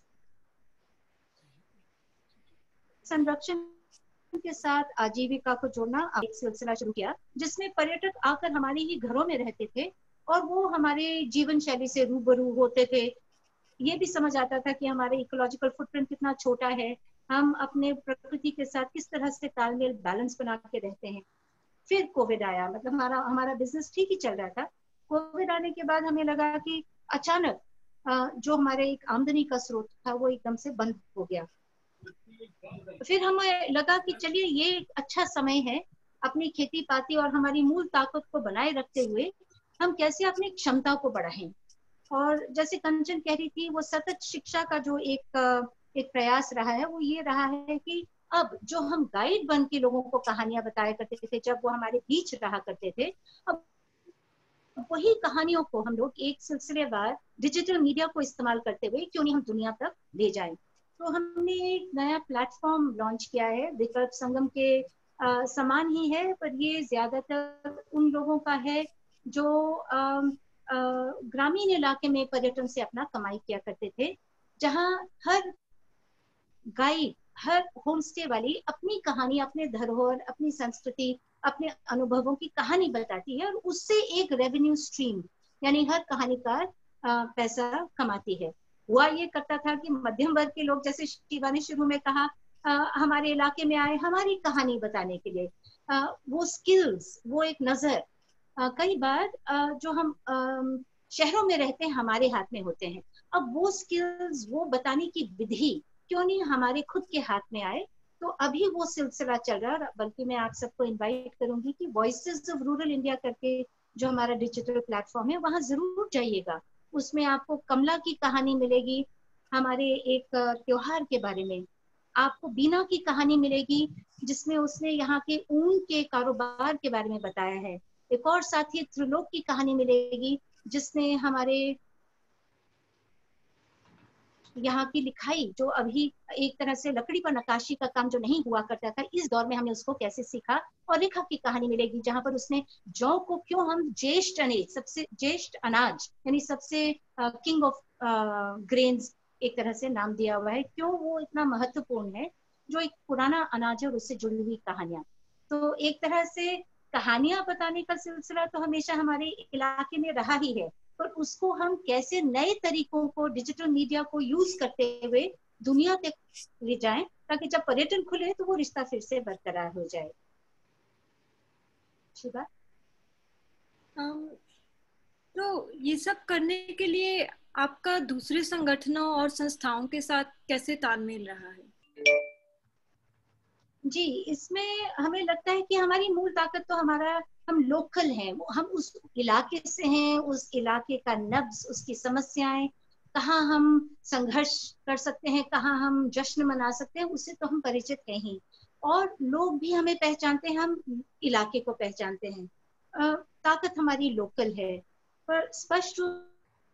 D: संरक्षण के साथ आजीविका को जोड़ना एक सिलसिला शुरू किया, जिसमें पर्यटक आकर हमारे ही घरों में रहते थे और वो हमारे जीवन शैली से रूबरू होते थे। ये भी समझ आता था कि हमारे इकोलॉजिकल फुटप्रिंट कितना छोटा है, हम अपने प्रकृति के साथ किस तरह से तालमेल बैलेंस बना के रहते हैं। फिर कोविड आया, मतलब हमारा हमारा बिजनेस ठीक ही चल रहा था। कोविड आने के बाद हमें लगा कि अचानक जो हमारे एक आमदनी का स्रोत था वो एकदम से बंद हो गया। फिर हमें लगा कि चलिए ये एक अच्छा समय है अपनी खेती पाती और हमारी मूल ताकत को बनाए रखते हुए हम कैसे अपनी क्षमता को बढ़ाएं। और जैसे कंचन कह रही थी, वो सतत शिक्षा का जो एक एक प्रयास रहा है वो ये रहा है कि अब जो हम गाइड बन के लोगों को कहानियां बताया करते थे जब वो हमारे बीच रहा करते थे, अब वही कहानियों को हम लोग एक सिलसिलेवार डिजिटल मीडिया को इस्तेमाल करते हुए क्यों नहीं हम दुनिया तक ले जाएं। तो हमने एक नया प्लेटफॉर्म लॉन्च किया है, विकल्प संगम के आ, समान ही है, पर ये ज्यादातर उन लोगों का है जो ग्रामीण इलाके में पर्यटन से अपना कमाई किया करते थे, जहां हर गाइड, हर होम स्टे वाली अपनी कहानी, अपने धरोहर, अपनी संस्कृति, अपने अनुभवों की कहानी बताती है और उससे एक रेवेन्यू स्ट्रीम यानी हर कहानीकार पैसा कमाती है। हुआ ये करता था कि मध्यम वर्ग के लोग, जैसे शिवा ने शुरू में कहा, आ, हमारे इलाके में आए हमारी कहानी बताने के लिए। आ, वो स्किल्स, वो एक नजर आ, कई बार आ, जो हम आ, शहरों में रहते हैं हमारे हाथ में होते हैं। अब वो स्किल्स, वो बताने की विधि क्यों नहीं हमारे खुद के हाथ में आए। तो अभी वो सिलसिला चल रहा है, बल्कि मैं आप सबको इनवाइट करूंगी कि वॉइसेस ऑफ रूरल इंडिया करके जो हमारा डिजिटल प्लेटफॉर्म है वहां जरूर जाइएगा। उसमें आपको कमला की कहानी मिलेगी, हमारे एक त्योहार के बारे में। आपको बीना की कहानी मिलेगी जिसमें उसने यहाँ के ऊन के कारोबार के बारे में बताया है। एक और साथी त्रिलोक की कहानी मिलेगी जिसने हमारे यहाँ की लिखाई, जो अभी एक तरह से लकड़ी पर नक्काशी का काम जो नहीं हुआ करता था, इस दौर में हमने उसको कैसे सीखा। और रेखा की कहानी मिलेगी जहाँ पर उसने जौ को क्यों हम ज्येष्ठ अनाज, सबसे ज्येष्ठ अनाज यानी सबसे किंग ऑफ ग्रेन्स एक तरह से नाम दिया हुआ है, क्यों वो इतना महत्वपूर्ण है, जो एक पुराना अनाज है और उससे जुड़ी हुई कहानियां। तो एक तरह से कहानियां बताने का सिलसिला तो हमेशा हमारे इलाके में रहा ही है, पर उसको हम कैसे नए तरीकों को, डिजिटल मीडिया को यूज करते हुए दुनिया तक ले जाएं, ताकि जब पर्यटन खुले तो वो रिश्ता फिर से बरकरार हो जाए। शिवा?
C: um, तो ये सब करने के लिए आपका दूसरे संगठनों और संस्थाओं के साथ कैसे तालमेल रहा है?
D: जी, इसमें हमें लगता है कि हमारी मूल ताकत तो हमारा, हम लोकल हैं, हम उस इलाके से हैं, उस इलाके का नब्ज, उसकी समस्याएं, कहाँ हम संघर्ष कर सकते हैं, कहाँ हम जश्न मना सकते हैं, उससे तो हम परिचित हैं ही। और लोग भी हमें पहचानते हैं, हम इलाके को पहचानते हैं। आ, ताकत हमारी लोकल है, पर स्पष्ट रूप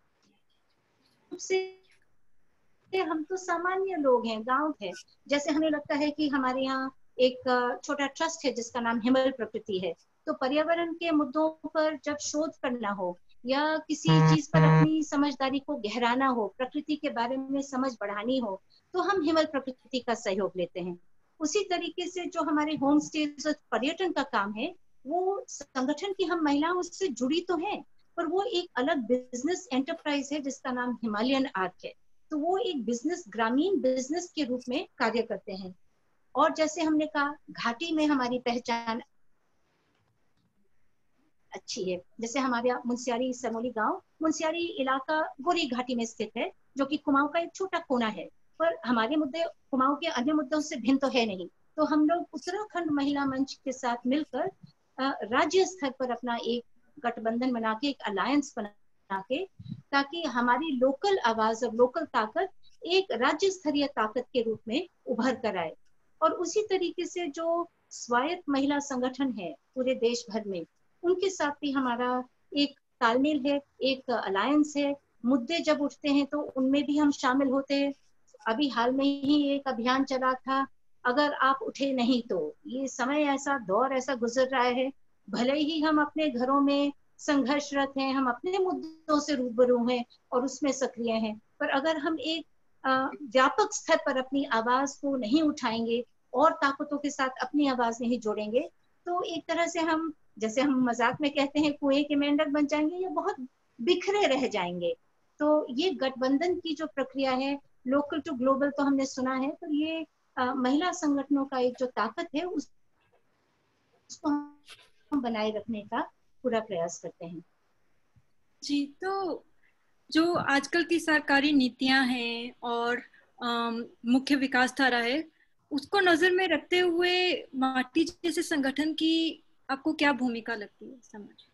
D: से हम तो सामान्य लोग हैं, गांव है। जैसे हमें लगता है कि हमारे यहाँ एक छोटा ट्रस्ट है जिसका नाम हिमल प्रकृति है, तो पर्यावरण के मुद्दों पर जब शोध करना हो या किसी चीज पर अपनी समझदारी को गहराना हो, प्रकृति के बारे में समझ बढ़ानी हो, तो हम हिमल प्रकृति का सहयोग लेते हैं। उसी तरीके से जो हमारे होम स्टे पर्यटन का काम है, वो संगठन की हम महिलाओं उससे जुड़ी तो हैं, पर वो एक अलग बिजनेस एंटरप्राइज है जिसका नाम हिमालयन आर्क है। तो वो एक बिजनेस, ग्रामीण बिजनेस के रूप में कार्य करते हैं। और जैसे हमने कहा, घाटी में हमारी पहचान अच्छी है। जैसे हमारे मुंसियारी सरमोली गांव, मुंसियारी इलाका गोरी घाटी में स्थित है, जो कि कुमाऊं का एक छोटा कोना है, पर हमारे मुद्दे कुमाऊं के अन्य मुद्दों से भिन्न तो है नहीं। तो हम लोग उत्तराखंड महिला मंच के साथ मिलकर राज्य स्तर पर अपना एक गठबंधन बना के, एक अलायंस बना के, ताकि हमारी लोकल आवाज और लोकल ताकत एक राज्य स्तरीय ताकत के रूप में उभर कर आए। और उसी तरीके से जो स्वायत्त महिला संगठन है पूरे देश भर में, उनके साथ भी हमारा एक तालमेल है, एक अलायंस है। मुद्दे जब उठते हैं तो उनमें भी हम शामिल होते हैं। अभी हाल में ही एक अभियान चला था, अगर आप उठे नहीं तो। ये समय ऐसा, दौर ऐसा गुजर रहा है, भले ही हम अपने घरों में संघर्षरत हैं, हम अपने मुद्दों से रूबरू हैं और उसमें सक्रिय हैं, पर अगर हम एक व्यापक स्तर पर अपनी आवाज को नहीं उठाएंगे और ताकतों के साथ अपनी आवाज नहीं जोड़ेंगे, तो एक तरह से हम, जैसे हम मजाक में कहते हैं, कुएं के मेंढक बन जाएंगे या बहुत बिखरे रह जाएंगे। तो ये गठबंधन की जो प्रक्रिया है, लोकल टू ग्लोबल तो हमने सुना है, पर ये आ, महिला संगठनों का एक जो ताकत है उस, उसको हम बनाए रखने का पूरा प्रयास करते हैं।
C: जी, तो जो आजकल की सरकारी नीतियां हैं और आम, मुख्य विकास धारा है, उसको नजर में रखते हुए माटी जैसे संगठन की आपको क्या भूमिका लगती है समाज?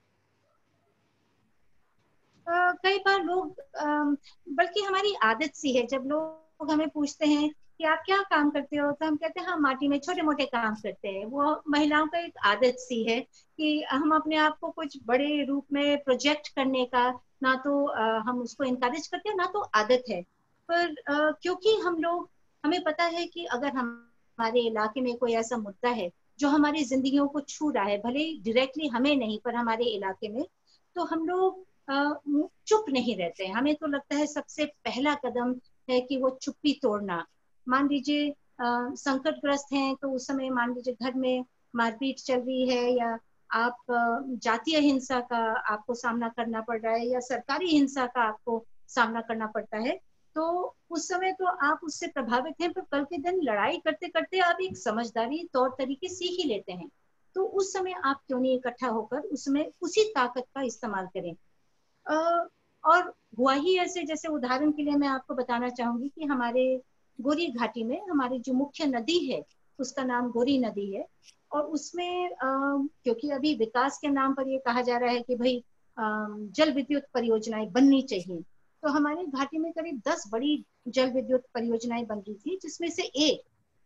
D: Uh, कई बार लोग, uh, बल्कि हमारी आदत सी है, जब लोग हमें पूछते हैं कि आप क्या काम करते हो, तो हम कहते हैं हाँ माटी में छोटे मोटे काम करते हैं। वो महिलाओं का एक आदत सी है कि हम अपने आप को कुछ बड़े रूप में प्रोजेक्ट करने का ना तो uh, हम उसको इनकरेज करते हैं, ना तो आदत है। पर uh, क्योंकि हम लोग, हमें पता है कि अगर हम हमारे इलाके में कोई ऐसा मुद्दा है जो हमारी जिंदगियों को छू रहा है, भले डायरेक्टली हमें नहीं पर हमारे इलाके में, तो हम लोग चुप नहीं रहते हैं। हमें तो लगता है सबसे पहला कदम है कि वो चुप्पी तोड़ना। मान लीजिए संकटग्रस्त हैं तो उस समय मान लीजिए घर में मारपीट चल रही है, या आप जातीय हिंसा का आपको सामना करना पड़ रहा है, या सरकारी हिंसा का आपको सामना करना पड़ता है, तो उस समय तो आप उससे प्रभावित हैं, पर कल के दिन लड़ाई करते करते आप एक समझदारी तौर तरीके सीख ही लेते हैं। तो उस समय आप क्यों नहीं इकट्ठा होकर उसमें उसी ताकत का इस्तेमाल करें। Uh, और हुआ ही ऐसे, जैसे उदाहरण के लिए मैं आपको बताना चाहूंगी कि हमारे गोरी घाटी में हमारी जो मुख्य नदी है उसका नाम गोरी नदी है, और उसमें uh, क्योंकि अभी विकास के नाम पर ये कहा जा रहा है कि भाई uh, जल विद्युत परियोजनाएं बननी चाहिए, तो हमारे घाटी में करीब दस बड़ी जल विद्युत परियोजनाएं बन रही थी, जिसमें से एक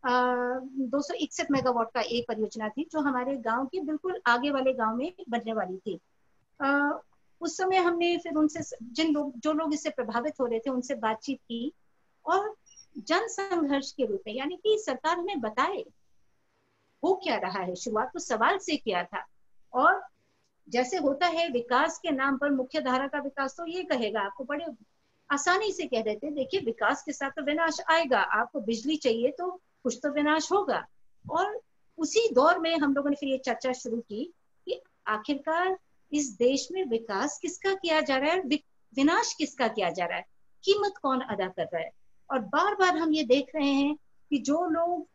D: दो सौ इकसठ मेगावाट का एक परियोजना थी जो हमारे गांव के बिल्कुल आगे वाले गांव में बनने वाली थी। uh, उस समय हमने फिर उनसे, जिन लोग जो लोग इससे प्रभावित हो रहे थे, उनसे बातचीत की और जन संघर्ष के रूप में, यानी कि सरकार हमें बताए हो क्या रहा है। शुरुआत तो सवाल से किया था, और जैसे होता है विकास के नाम पर, मुख्य धारा का विकास तो ये कहेगा, आपको बड़े आसानी से कह देते हैं देखिए विकास के साथ तो विनाश आएगा, आपको बिजली चाहिए तो कुछ तो विनाश होगा। और उसी दौर में हम लोगों ने फिर ये चर्चा शुरू की कि आखिरकार इस देश में विकास किसका किया जा रहा है, विनाश किसका किया जा रहा है, कीमत कौन अदा कर रहा है। और बार बार हम ये देख रहे हैं कि जो लोग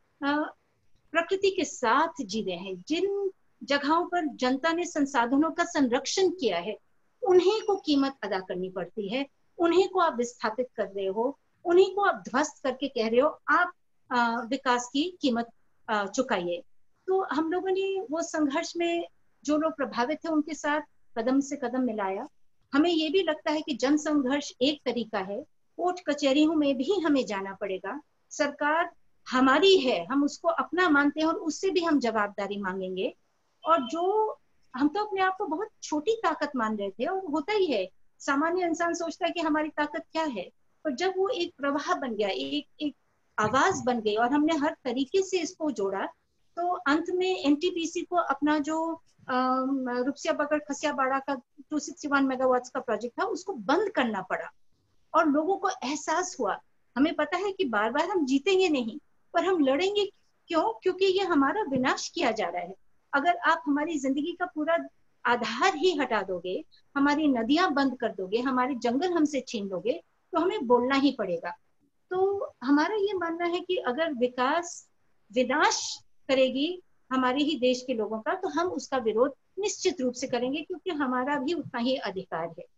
D: प्रकृति के साथ जी रहे हैं, जिन जगहों पर जनता ने संसाधनों का संरक्षण किया है, उन्हीं को कीमत अदा करनी पड़ती है। उन्हीं को आप विस्थापित कर रहे हो, उन्हीं को आप ध्वस्त करके कह रहे हो आप आ, विकास की कीमत चुकाइए। तो हम लोगों ने वो संघर्ष में जो लोग प्रभावित थे उनके साथ कदम से कदम मिलाया। हमें ये भी लगता है कि जन संघर्ष एक तरीका है, कोर्ट कचहरियों में भी हमें जाना पड़ेगा। सरकार हमारी है, हम उसको अपना मानते हैं और उससे भी हम जवाबदारी मांगेंगे। और जो हम तो अपने आप को बहुत छोटी ताकत मान रहे थे, और होता ही है, सामान्य इंसान सोचता है कि हमारी ताकत क्या है, पर जब वो एक प्रवाह बन गया, एक एक आवाज बन गई और हमने हर तरीके से इसको जोड़ा, तो अंत में एनटीपीसी को अपना जो रुपसिया बगड़ खसिया बाड़ा का दो सौ इकसठ मेगावाट्स का प्रोजेक्ट था उसको बंद करना पड़ा। और लोगों को एहसास हुआ, हमें पता है कि बार बार हम जीतेंगे नहीं, पर हम लड़ेंगे। क्यों? क्योंकि ये हमारा विनाश किया जा रहा है। अगर आप हमारी जिंदगी का पूरा आधार ही हटा दोगे, हमारी नदियां बंद कर दोगे, हमारे जंगल हमसे छीन लोगे, तो हमें बोलना ही पड़ेगा। तो हमारा ये मानना है कि अगर विकास विनाश करेगी हमारे ही देश के लोगों का, तो हम उसका विरोध निश्चित रूप से करेंगे, क्योंकि हमारा भी उतना ही अधिकार है।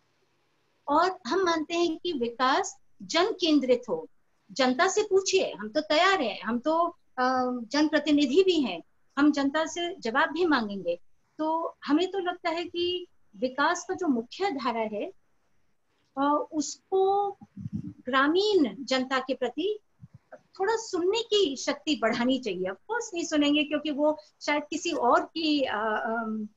D: और हम मानते हैं कि विकास जन केंद्रित हो। जनता से पूछिए, हम तो तैयार हैं, हम तो जनप्रतिनिधि भी हैं, हम जनता से जवाब भी मांगेंगे। तो हमें तो लगता है कि विकास का जो मुख्य धारा है उसको ग्रामीण जनता के प्रति थोड़ा सुनने की शक्ति बढ़ानी चाहिए। ऑफकोर्स नहीं सुनेंगे, क्योंकि वो शायद किसी और की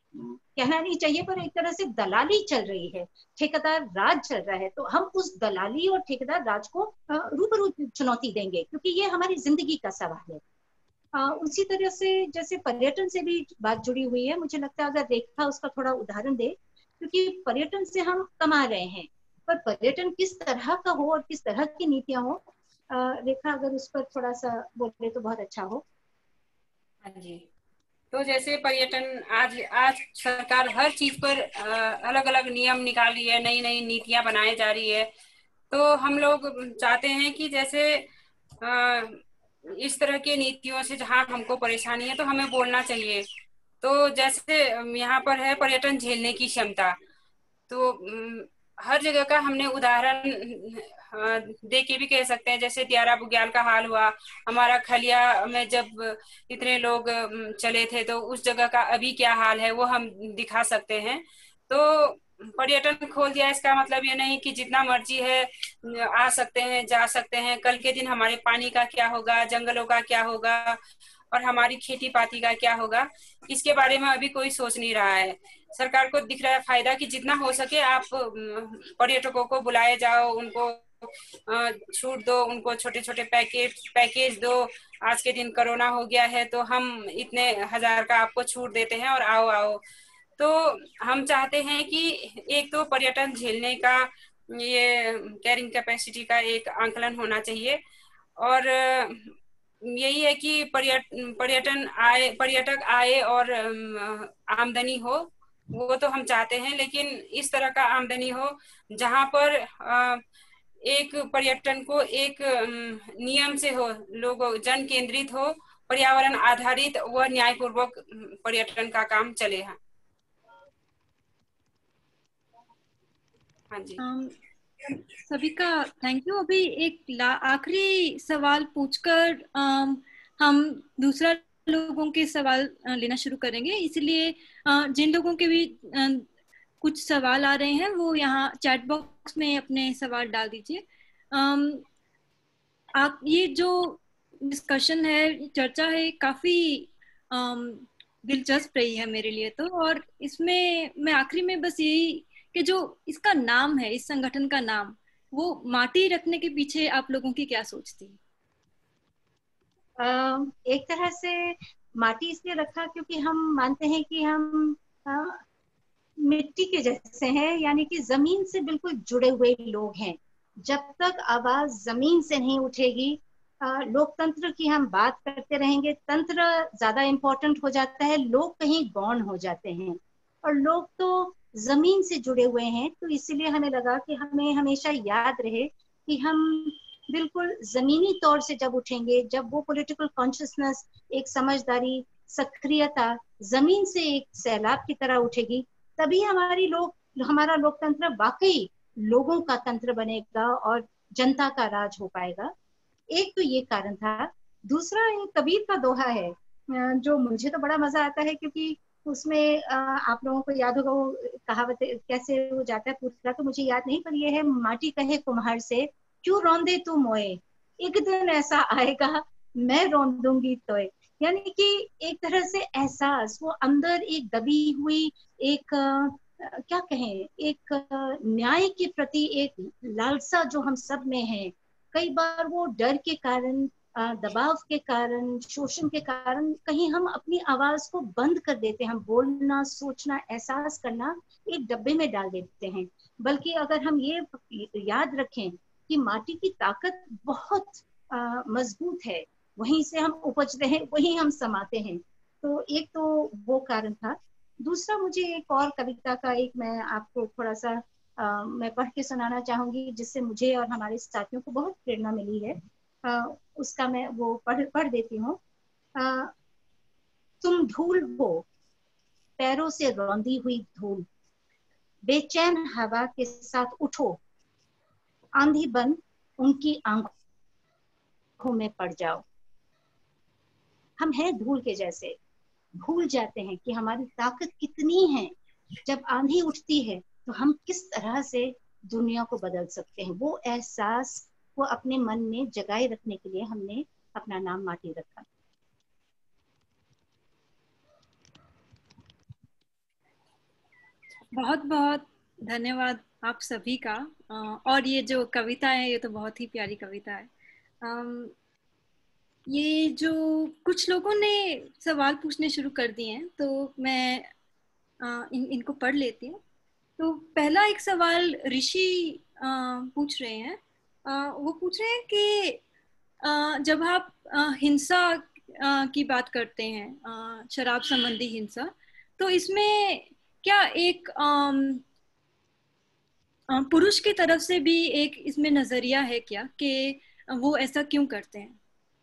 D: कहना नहीं चाहिए पर एक तरह से दलाली चल रही है, ठेकेदार राज चल रहा है, तो हम उस दलाली और ठेकेदार राज को रूबरू चुनौती देंगे, क्योंकि ये हमारी जिंदगी का सवाल है। आ, उसी तरह से जैसे पर्यटन से भी बात जुड़ी हुई है, मुझे लगता है अगर रेखा उसका थोड़ा उदाहरण दे, क्योंकि पर्यटन से हम कमा रहे हैं, पर पर्यटन किस तरह का हो और किस तरह की नीतियां हो, रेखा अगर उस पर थोड़ा सा बोले तो बहुत अच्छा हो।
E: हाँ जी, तो जैसे पर्यटन आज आज सरकार हर चीज पर अलग अलग नियम निकाल रही है, नई नई नीतियां बनाई जा रही है। तो हम लोग चाहते हैं कि जैसे आ, इस तरह की नीतियों से जहाँ हमको परेशानी है तो हमें बोलना चाहिए। तो जैसे यहाँ पर है पर्यटन झेलने की क्षमता, तो हर जगह का हमने उदाहरण दे के भी कह सकते हैं। जैसे दियारा बुग्याल का हाल हुआ, हमारा खलिया में जब इतने लोग चले थे तो उस जगह का अभी क्या हाल है वो हम दिखा सकते हैं। तो पर्यटन खोल दिया इसका मतलब ये नहीं कि जितना मर्जी है आ सकते हैं, जा सकते हैं। कल के दिन हमारे पानी का क्या होगा, जंगलों का क्या होगा और हमारी खेती पाती का क्या होगा, इसके बारे में अभी कोई सोच नहीं रहा है। सरकार को दिख रहा है फायदा कि जितना हो सके आप पर्यटकों को बुलाए जाओ, उनको छूट दो, उनको छोटे छोटे पैकेज पैकेज दो। आज के दिन कोरोना हो गया है तो हम इतने हजार का आपको छूट देते हैं और आओ आओ। तो हम चाहते हैं कि एक तो पर्यटन झेलने का ये कैरिंग कैपेसिटी का एक आंकलन होना चाहिए, और यही है कि पर्यटन पर्यटन आए पर्यटक आए और आमदनी हो, वो तो हम चाहते हैं, लेकिन इस तरह का आमदनी हो जहां पर एक पर्यटन को एक नियम से हो, लोग जन केंद्रित हो, पर्यावरण आधारित व न्यायपूर्वक पर्यटन का काम चले। हाँ हाँ जी,
C: um, सभी का थैंक यू। अभी एक आखिरी सवाल पूछकर um, हम दूसरा लोगों के सवाल लेना शुरू करेंगे, इसलिए जिन लोगों के भी कुछ सवाल आ रहे हैं वो यहाँ चैट बॉक्स में अपने सवाल डाल दीजिए। आप ये जो डिस्कशन है, चर्चा है, काफी दिलचस्प रही है मेरे लिए तो। और इसमें मैं आखिरी में बस यही कि जो इसका नाम है, इस संगठन का नाम, वो माटी रखने के पीछे आप लोगों की क्या सोच थी?
D: Uh, एक तरह से माटी इसलिए रखा क्योंकि हम मानते हैं कि हम uh, मिट्टी के जैसे हैं, यानी कि जमीन से बिल्कुल जुड़े हुए लोग हैं। जब तक आवाज जमीन से नहीं उठेगी, uh, लोकतंत्र की हम बात करते रहेंगे, तंत्र ज्यादा इम्पोर्टेंट हो जाता है, लोग कहीं गौण हो जाते हैं, और लोग तो जमीन से जुड़े हुए हैं। तो इसीलिए हमें लगा कि हमें हमेशा याद रहे कि हम बिल्कुल जमीनी तौर से जब उठेंगे, जब वो पॉलिटिकल कॉन्शियसनेस, एक समझदारी, सक्रियता जमीन से एक सैलाब की तरह उठेगी, तभी हमारी लोग हमारा लोकतंत्र वाकई लोगों का तंत्र बनेगा और जनता का राज हो पाएगा। एक तो ये कारण था। दूसरा, एक कबीर का दोहा है जो मुझे तो बड़ा मजा आता है, क्योंकि उसमें आप लोगों को याद होगा वो कहावत कैसे हो जाता है, पूरा तो मुझे याद नहीं, पर ये है, माटी कहे कुम्हार से क्यों रौंदे तू मोए, एक दिन ऐसा आएगा मैं रौंदूंगी तोए। यानी कि एक तरह से एहसास, वो अंदर एक दबी हुई एक आ, क्या कहें, एक न्याय के प्रति एक लालसा जो हम सब में है। कई बार वो डर के कारण, दबाव के कारण, शोषण के कारण कहीं हम अपनी आवाज को बंद कर देते हैं, हम बोलना, सोचना, एहसास करना एक डब्बे में डाल देते हैं। बल्कि अगर हम ये याद रखें कि माटी की ताकत बहुत मजबूत है, वहीं से हम उपजते हैं, वहीं हम समाते हैं। तो एक तो वो कारण था। दूसरा, मुझे एक और कविता का एक मैं आपको थोड़ा सा आ, मैं पढ़ के सुनाना चाहूंगी, जिससे मुझे और हमारे साथियों को बहुत प्रेरणा मिली है। आ, उसका मैं वो पढ़ पढ़ देती हूँ। तुम धूल हो, पैरों से रौंदी हुई धूल, बेचैन हवा के साथ उठो, आंधी बन उनकी आंखों में पड़ जाओ। हम हैं धूल के जैसे, भूल जाते हैं कि हमारी ताकत कितनी है। जब आंधी उठती है तो हम किस तरह से दुनिया को बदल सकते हैं। वो एहसास को अपने मन में जगाए रखने के लिए हमने अपना नाम माटी रखा।
C: बहुत बहुत धन्यवाद आप सभी का। और ये जो कविता है ये तो बहुत ही प्यारी कविता है। ये जो कुछ लोगों ने सवाल पूछने शुरू कर दिए हैं तो मैं इन इनको पढ़ लेती हूँ। तो पहला एक सवाल ऋषि पूछ रहे हैं। वो पूछ रहे हैं कि जब आप हिंसा की बात करते हैं, शराब संबंधी हिंसा, तो इसमें क्या एक पुरुष की तरफ से भी एक इसमें नजरिया है क्या कि वो ऐसा क्यों करते हैं?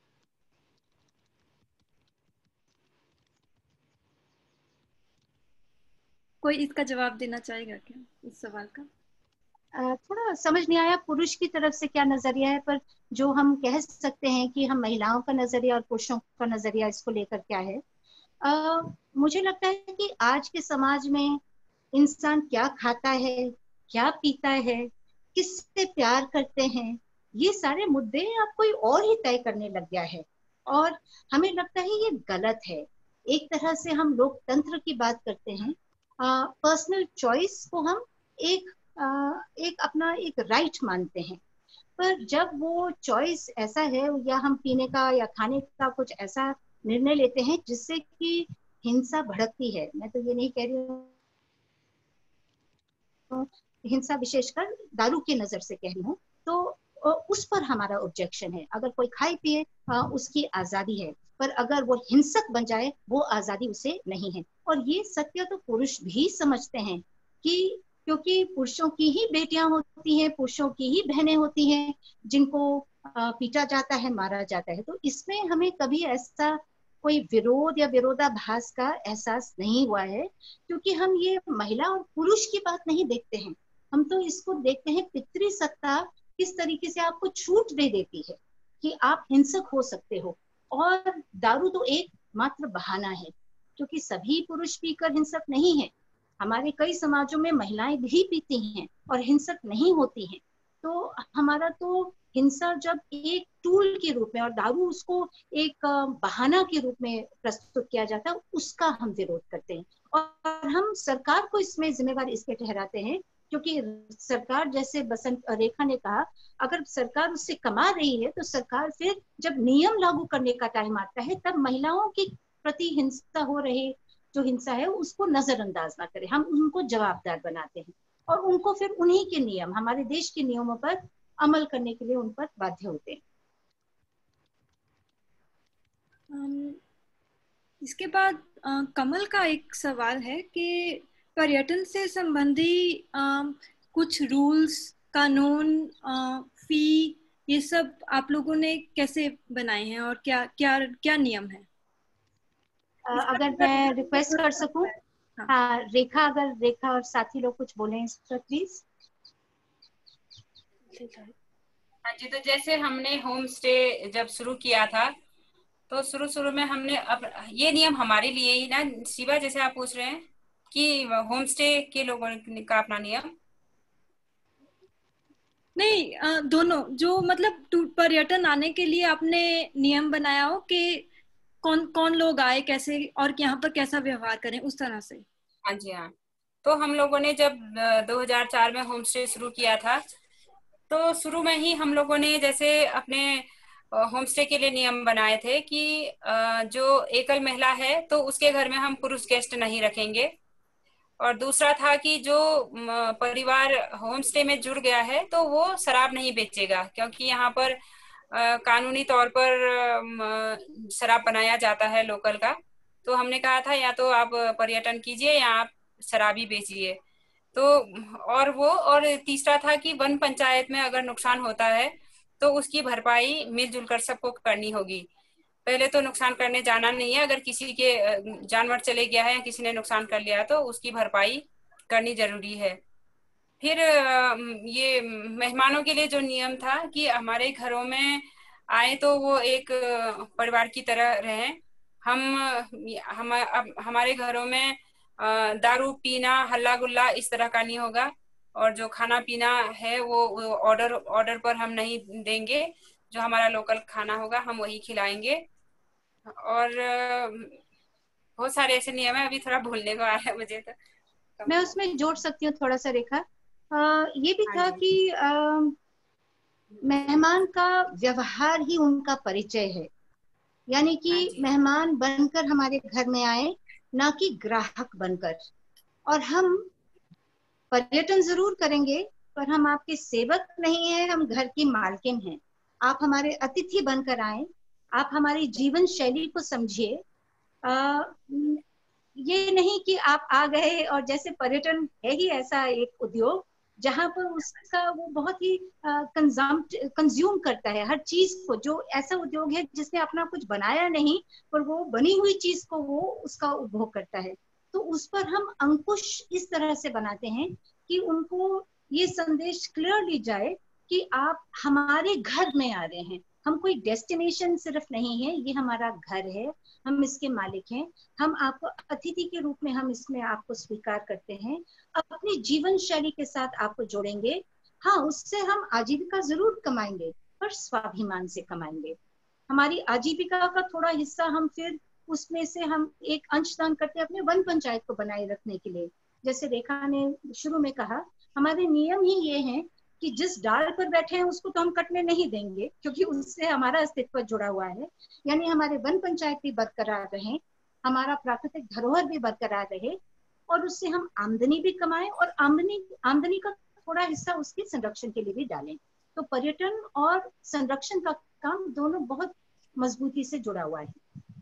C: कोई इसका जवाब देना चाहेगा क्या इस सवाल का?
D: थोड़ा समझ नहीं आया पुरुष की तरफ से क्या नजरिया है, पर जो हम कह सकते हैं कि हम महिलाओं का नजरिया और पुरुषों का नजरिया इसको लेकर क्या है। आ, मुझे लगता है कि आज के समाज में इंसान क्या खाता है, क्या पीता है, किससे प्यार करते हैं, ये सारे मुद्दे अब कोई और ही तय करने लग गया है। और हमें लगता है ये गलत है। एक तरह से हम लोकतंत्र की बात करते हैं, पर्सनल चॉइस को हम एक आ, एक अपना एक राइट मानते हैं, पर जब वो चॉइस ऐसा है या हम पीने का या खाने का कुछ ऐसा निर्णय लेते हैं जिससे कि हिंसा भड़कती है, मैं तो ये नहीं कह रही हूँ हिंसा विशेषकर दारू की नजर से कह रही हूँ, तो उस पर हमारा ऑब्जेक्शन है। अगर कोई खाए पिए उसकी आजादी है, पर अगर वो हिंसक बन जाए वो आजादी उसे नहीं है। और ये सत्य तो पुरुष भी समझते हैं कि क्योंकि पुरुषों की ही बेटियां होती हैं, पुरुषों की ही बहनें होती हैं जिनको पीटा जाता है, मारा जाता है। तो इसमें हमें कभी ऐसा कोई विरोध या विरोधाभास का एहसास नहीं हुआ है, क्योंकि हम ये महिला और पुरुष की बात नहीं देखते हैं, हम तो इसको देखते हैं पितृसत्ता किस तरीके से आपको छूट दे देती है कि आप हिंसक हो सकते हो। और दारू तो एक मात्र बहाना है, क्योंकि सभी पुरुष पीकर हिंसक नहीं है। हमारे कई समाजों में महिलाएं भी पीती हैं और हिंसक नहीं होती हैं। तो हमारा तो हिंसा जब एक टूल के रूप में और दारू उसको एक बहाना के रूप में प्रस्तुत किया जाता है, उसका हम विरोध करते हैं। और हम सरकार को इसमें जिम्मेवार इसके ठहराते हैं, क्योंकि सरकार, जैसे बसंत रेखा ने कहा, अगर सरकार उससे कमा रही है तो सरकार फिर जब नियम लागू करने का टाइम आता है तब महिलाओं के प्रति हिंसा हो रहे जो हिंसा है उसको नजरअंदाज ना करें, हम उनको जवाबदार बनाते हैं और उनको फिर उन्हीं के नियम, हमारे देश के नियमों पर अमल करने के लिए उन पर बाध्य होते हैं।
C: um, इसके बाद uh, कमल का एक सवाल है कि पर्यटन से संबंधी uh, कुछ रूल्स, कानून, uh, फी, ये सब आप लोगों ने कैसे बनाए हैं और क्या क्या क्या नियम है?
D: Uh, अगर मैं रिक्वेस्ट कर सकूं, हाँ रेखा, अगर रेखा और साथी लोग कुछ बोलें इस पर प्लीज।
E: हाँ जी, तो जैसे हमने होम स्टे जब शुरू किया था तो शुरू शुरू में हमने, अब ये नियम हमारे लिए ही ना शिवा, जैसे आप पूछ रहे हैं कि होम स्टे के लोगों का अपना नियम
C: नहीं, दोनों, जो मतलब पर्यटन आने के लिए आपने नियम बनाया हो कि कौन कौन लोग आए, कैसे और यहाँ पर कैसा व्यवहार करें, उस तरह से।
E: हाँ जी हाँ, तो हम लोगों ने जब दो हज़ार चार में होम स्टे शुरू किया था तो शुरू में ही हम लोगों ने जैसे अपने होम स्टे के लिए नियम बनाए थे कि जो एकल महिला है तो उसके घर में हम पुरुष गेस्ट नहीं रखेंगे। और दूसरा था कि जो परिवार होम स्टे में जुड़ गया है तो वो शराब नहीं बेचेगा, क्योंकि यहाँ पर कानूनी तौर पर शराब बनाया जाता है लोकल का। तो हमने कहा था या तो आप पर्यटन कीजिए या आप शराबी बेचिए। तो और वो और तीसरा था कि वन पंचायत में अगर नुकसान होता है तो उसकी भरपाई मिलजुल कर सबको करनी होगी। पहले तो नुकसान करने जाना नहीं है, अगर किसी के जानवर चले गया है या किसी ने नुकसान कर लिया तो उसकी भरपाई करनी जरूरी है। फिर ये मेहमानों के लिए जो नियम था कि हमारे घरों में आए तो वो एक परिवार की तरह रहें। हम हम अब हमारे घरों में दारू पीना, हल्ला गुल्ला इस तरह का नहीं होगा। और जो खाना पीना है वो ऑर्डर ऑर्डर पर हम नहीं देंगे, जो हमारा लोकल खाना होगा हम वही खिलाएंगे। और बहुत सारे ऐसे नियम है, अभी थोड़ा भूलने को आ रहा है मुझे तो।
D: मैं उसमें जोड़ सकती हूँ थोड़ा सा रेखा। आ, ये भी था कि आ, मेहमान का व्यवहार ही उनका परिचय है, यानी कि मेहमान बनकर हमारे घर में आए, ना कि ग्राहक बनकर। और हम पर्यटन जरूर करेंगे, पर हम आपके सेवक नहीं हैं, हम घर की मालकिन हैं। आप हमारे अतिथि बनकर आए, आप हमारी जीवन शैली को समझिए। ये नहीं कि आप आ गए और जैसे पर्यटन है ही ऐसा एक उद्योग जहां पर उसका वो बहुत ही कंज्यूम करता है हर चीज को। जो ऐसा उद्योग है जिसने अपना कुछ बनाया नहीं, पर वो बनी हुई चीज को वो उसका उपभोग करता है। तो उस पर हम अंकुश इस तरह से बनाते हैं कि उनको ये संदेश क्लियरली जाए कि आप हमारे घर में आ रहे हैं, हम कोई डेस्टिनेशन सिर्फ नहीं है, ये हमारा घर है, हम इसके मालिक हैं। हम आपको अतिथि के रूप में हम इसमें आपको स्वीकार करते हैं, अपनी जीवन शैली के साथ आपको जोड़ेंगे। हाँ, उससे हम आजीविका जरूर कमाएंगे, पर स्वाभिमान से कमाएंगे। हमारी आजीविका का थोड़ा हिस्सा हम फिर उसमें से हम एक अंशदान करते हैं अपने वन पंचायत को बनाए रखने के लिए। जैसे रेखा ने शुरू में कहा, हमारे नियम ही ये हैं कि जिस डाल पर बैठे हैं उसको तो हम कटने नहीं देंगे, क्योंकि उससे हमारा अस्तित्व जुड़ा हुआ है। यानी हमारे वन पंचायत भी बरकरार रहे, हमारा प्राकृतिक धरोहर भी बरकरार रहे, और उससे हम आमदनी भी कमाएं, और आमदनी आमदनी का थोड़ा हिस्सा उसके संरक्षण के लिए भी डालें। तो पर्यटन और संरक्षण का काम दोनों बहुत मजबूती से जुड़ा हुआ है।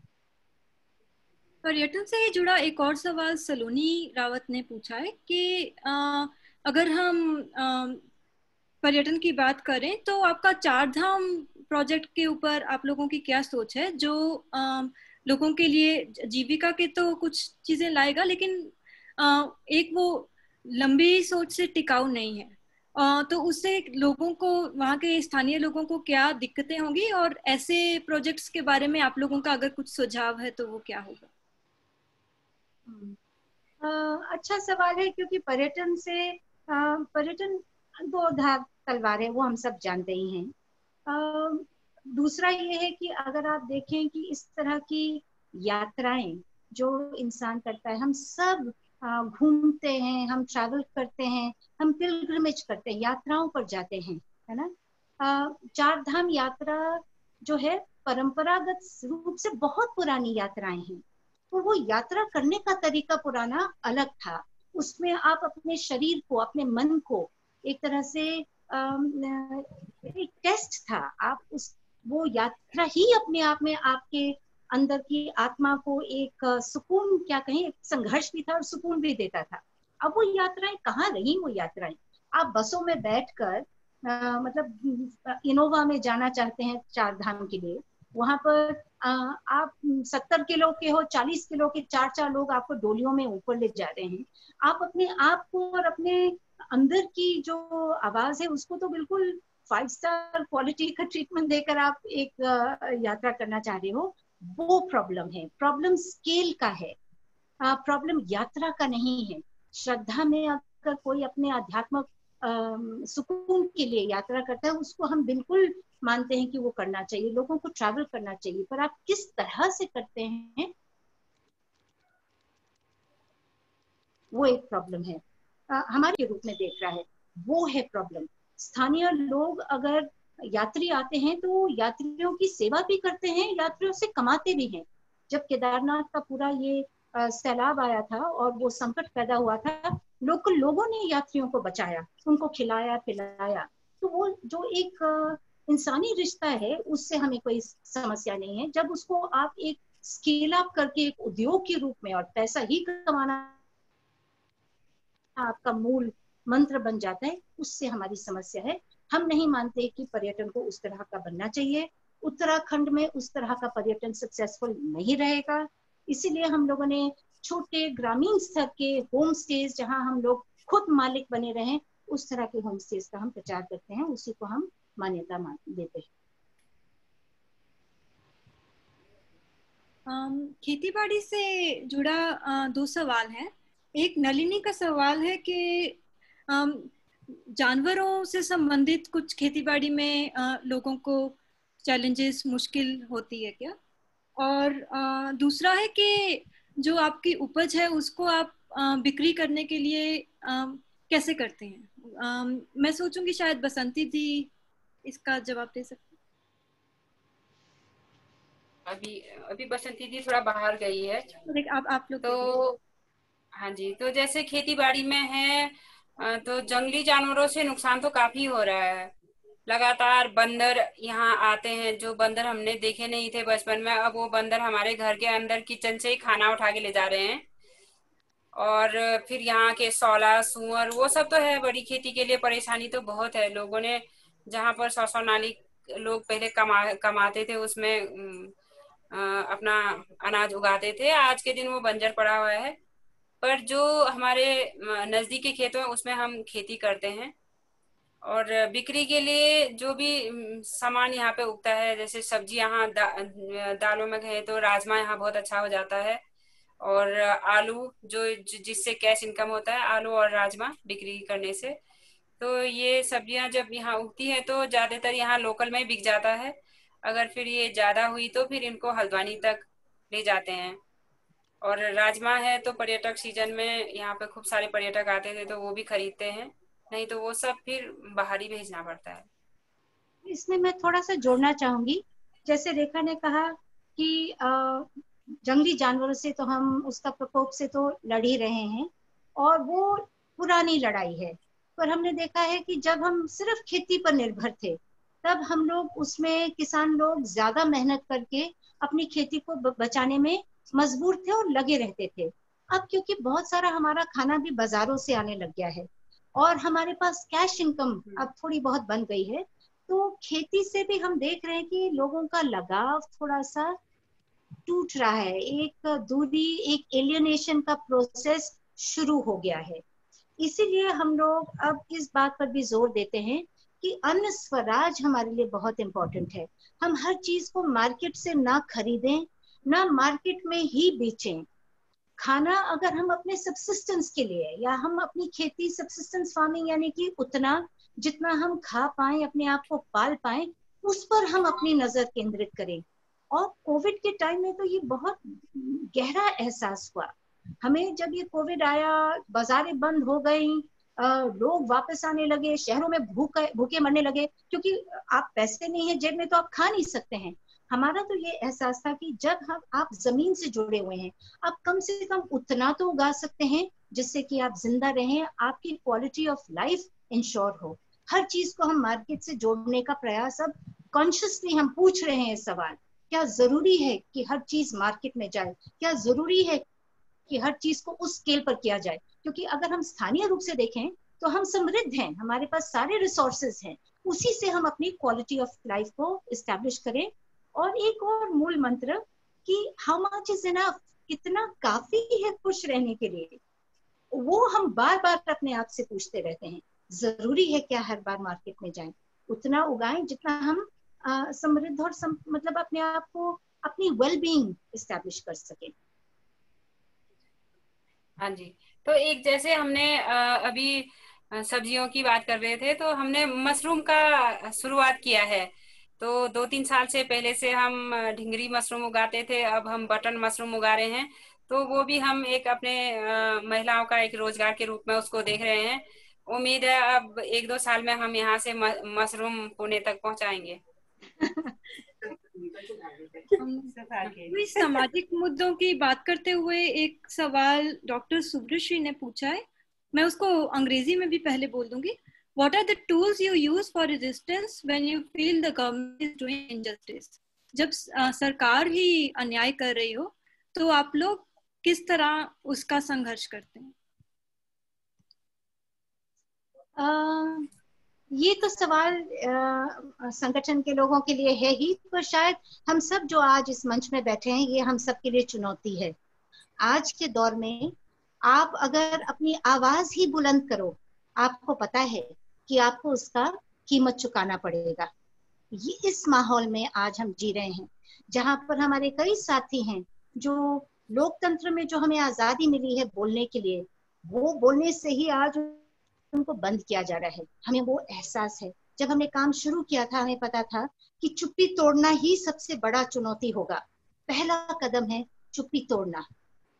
C: पर्यटन से ही जुड़ा एक और सवाल सलोनी रावत ने पूछा है कि आ, अगर हम आ, पर्यटन की बात करें तो आपका चार धाम प्रोजेक्ट के ऊपर आप लोगों की क्या सोच है, जो आ, लोगों के लिए जीविका के तो कुछ चीजें लाएगा, लेकिन आ, एक वो लंबी सोच से टिकाऊ नहीं है, आ, तो उससे लोगों को, वहाँ के स्थानीय लोगों को क्या दिक्कतें होंगी, और ऐसे प्रोजेक्ट्स के बारे में आप लोगों का अगर कुछ सुझाव है तो वो क्या होगा?
D: अच्छा सवाल है, क्योंकि पर्यटन से पर्यटन दो धार तलवार है, वो हम सब जानते ही हैं। आ, दूसरा ये है कि अगर आप देखें कि इस तरह की यात्राएं जो इंसान करता है, हम सब घूमते हैं, हम ट्रैवल करते हैं, हम पिलग्रिमेज करते हैं, यात्राओं पर जाते हैं, है ना। आ, चार धाम यात्रा जो है परंपरागत रूप से बहुत पुरानी यात्राएं हैं, तो वो यात्रा करने का तरीका पुराना अलग था। उसमें आप अपने शरीर को, अपने मन को एक तरह से एक टेस्ट था। आप उस वो यात्रा ही अपने आप में आपके अंदर की आत्मा को एक सुकून, क्या कहें, संघर्ष भी था और सुकून भी देता था। अब वो यात्राएं कहाँ रही? वो यात्राएं आप बसों में बैठकर आ, मतलब इनोवा में जाना चाहते हैं चार धाम के लिए, वहां पर आ, आप सत्तर किलो के हो, चालीस किलो के चार चार लोग आपको डोलियों में ऊपर ले जा रहे हैं। आप अपने आप को और अपने अंदर की जो आवाज है उसको तो बिल्कुल फाइव स्टार क्वालिटी का ट्रीटमेंट देकर आप एक यात्रा करना चाह रहे हो। वो प्रॉब्लम है, प्रॉब्लम स्केल का है, प्रॉब्लम यात्रा का नहीं है। श्रद्धा में अगर कोई अपने आध्यात्मिक सुकून के लिए यात्रा करता है, उसको हम बिल्कुल मानते हैं कि वो करना चाहिए, लोगों को ट्रैवल करना चाहिए, पर आप किस तरह से करते हैं वो एक प्रॉब्लम है। आ, हमारे रूप में देख रहा है, वो है प्रॉब्लम। स्थानीय लोग अगर यात्री आते हैं तो यात्रियों की सेवा भी करते हैं, यात्रियों से कमाते भी हैं। जब केदारनाथ का पूरा ये सैलाब आया था और वो संकट पैदा हुआ था, लोकल लोगों ने यात्रियों को बचाया, उनको खिलाया पिलाया। तो वो जो एक इंसानी रिश्ता है उससे हमें कोई समस्या नहीं है। जब उसको आप एक स्केल अप करके एक उद्योग के रूप में और पैसा ही कमाना आपका मूल मंत्र बन जाता है, उससे हमारी समस्या है। हम नहीं मानते कि पर्यटन को उस तरह का बनना चाहिए। उत्तराखंड में उस तरह का पर्यटन सक्सेसफुल नहीं रहेगा, इसीलिए हम लोगों ने छोटे ग्रामीण स्तर के होम स्टेज, जहां हम लोग खुद मालिक बने रहें, उस तरह के होम स्टेज का हम प्रचार करते हैं, उसी को हम मान्यता देते हैं।
C: um, खेती बाड़ी से जुड़ा uh, दो सवाल हैं। एक नलिनी का सवाल है कि um, जानवरों से संबंधित कुछ खेतीबाड़ी में uh, लोगों को चैलेंजेस, मुश्किल होती है क्या? और uh, दूसरा है कि जो आपकी उपज है उसको आप आ, बिक्री करने के लिए आ, कैसे करते हैं? आ, मैं सोचूंगी शायद बसंती दी इसका जवाब दे सकते हैं।
E: अभी अभी बसंती दी थोड़ा बाहर गई है,
C: आप आप लोग
E: तो हाँ जी, तो जैसे खेती बाड़ी में है तो जंगली जानवरों से नुकसान तो काफी हो रहा है। लगातार बंदर यहाँ आते हैं, जो बंदर हमने देखे नहीं थे बचपन में, अब वो बंदर हमारे घर के अंदर किचन से ही खाना उठा के ले जा रहे हैं। और फिर यहाँ के सौला, सुअर, वो सब तो है। बड़ी खेती के लिए परेशानी तो बहुत है। लोगों ने जहाँ पर सौ सौ नाली लोग पहले कमा कमाते थे, उसमें अपना अनाज उगाते थे, आज के दिन वो बंजर पड़ा हुआ है। पर जो हमारे नजदीकी खेत है उसमें हम खेती करते हैं, और बिक्री के लिए जो भी सामान यहाँ पे उगता है, जैसे सब्जी यहाँ दा, दालों में गए तो राजमा यहाँ बहुत अच्छा हो जाता है, और आलू जो जिससे कैश इनकम होता है, आलू और राजमा बिक्री करने से। तो ये सब्जियां जब यहाँ उगती है तो ज्यादातर यहाँ लोकल में बिक जाता है। अगर फिर ये ज्यादा हुई तो फिर इनको हल्द्वानी तक ले जाते हैं। और राजमा है तो पर्यटक सीजन में यहाँ पे खूब सारे पर्यटक आते थे तो वो भी खरीदते हैं, नहीं तो वो सब फिर बाहर ही भेजना पड़ता है।
D: इसमें मैं थोड़ा सा जोड़ना चाहूंगी। जैसे रेखा ने कहा कि आ, जंगली जानवरों से तो हम उसका प्रकोप से तो लड़ ही रहे हैं, और वो पुरानी लड़ाई है। पर हमने देखा है कि जब हम सिर्फ खेती पर निर्भर थे, तब हम लोग उसमें किसान लोग ज्यादा मेहनत करके अपनी खेती को बचाने में मजबूर थे और लगे रहते थे। अब क्योंकि बहुत सारा हमारा खाना भी बाजारों से आने लग गया है और हमारे पास कैश इनकम अब थोड़ी बहुत बन गई है, तो खेती से भी हम देख रहे हैं कि लोगों का लगाव थोड़ा सा टूट रहा है। एक दूरी, एक एलियनेशन का प्रोसेस शुरू हो गया है। इसीलिए हम लोग अब इस बात पर भी जोर देते हैं कि अन्न स्वराज हमारे लिए बहुत इंपॉर्टेंट है। हम हर चीज को मार्केट से ना खरीदें, ना मार्केट में ही बेचें। खाना अगर हम अपने सबसिस्टेंस के लिए, या हम अपनी खेती सबसिस्टेंस फार्मिंग यानी कि उतना जितना हम खा पाए, अपने आप को पाल पाए, उस पर हम अपनी नजर केंद्रित करें। और कोविड के टाइम में तो ये बहुत गहरा एहसास हुआ हमें। जब ये कोविड आया, बाजारें बंद हो गई, लोग वापस आने लगे, शहरों में भूखे भूखे मरने लगे, क्योंकि आप पैसे नहीं है जेब में तो आप खा नहीं सकते हैं। हमारा तो ये एहसास था कि जब हम आप जमीन से जुड़े हुए हैं, आप कम से कम उतना तो उगा सकते हैं जिससे कि आप जिंदा रहें, आपकी क्वालिटी ऑफ लाइफ इंश्योर हो। हर चीज को हम मार्केट से जोड़ने का प्रयास, अब कॉन्शियसली हम पूछ रहे हैं सवाल, क्या जरूरी है कि हर चीज मार्केट में जाए? क्या जरूरी है कि हर चीज को उस स्केल पर किया जाए? क्योंकि अगर हम स्थानीय रूप से देखें तो हम समृद्ध हैं, हमारे पास सारे रिसोर्सेज हैं, उसी से हम अपनी क्वालिटी ऑफ लाइफ को इस्टेब्लिश करें। और एक और मूल मंत्र कि हाउ मच इज इनफ, कितना काफी है खुश रहने के लिए, वो हम बार बार अपने आप से पूछते रहते हैं। जरूरी है क्या हर बार मार्केट में जाएं? उतना उगाएं जितना हम आ, समृद्ध और सम, मतलब अपने आप को, अपनी वेलबींग इस्टेब्लिश कर सकें।
E: हाँ जी, तो एक जैसे हमने अभी सब्जियों की बात कर रहे थे, तो हमने मशरूम का शुरुआत किया है। तो दो तीन साल से पहले से हम ढिंगरी मशरूम उगाते थे, अब हम बटन मशरूम उगा रहे हैं। तो वो भी हम एक अपने महिलाओं का एक रोजगार के रूप में उसको देख रहे हैं। उम्मीद है अब एक दो साल में हम यहाँ से मशरूम पुणे तक पहुँचाएंगे।
C: सामाजिक मुद्दों की बात करते हुए एक सवाल डॉक्टर सुब्रश्री ने पूछा है, मैं उसको अंग्रेजी में भी पहले बोल दूंगी। What are the tools you use for resistance when you feel the government is doing injustice? जब आ, सरकार ही अन्याय कर रही हो तो आप लोग किस तरह उसका संघर्ष करते हैं?
D: आ, ये तो सवाल संगठन के लोगों के लिए है ही, पर शायद हम सब जो आज इस मंच में बैठे हैं, ये हम सब के लिए चुनौती है। आज के दौर में आप अगर अपनी आवाज ही बुलंद करो, आपको पता है कि आपको उसका कीमत चुकाना पड़ेगा। ये इस माहौल में आज हम जी रहे हैं, जहां पर हमारे कई साथी हैं जो लोकतंत्र में जो हमें आजादी मिली है बोलने के लिए, वो बोलने से ही आज उनको बंद किया जा रहा है। हमें वो एहसास है। जब हमने काम शुरू किया था, हमें पता था कि चुप्पी तोड़ना ही सबसे बड़ा चुनौती होगा। पहला कदम है चुप्पी तोड़ना।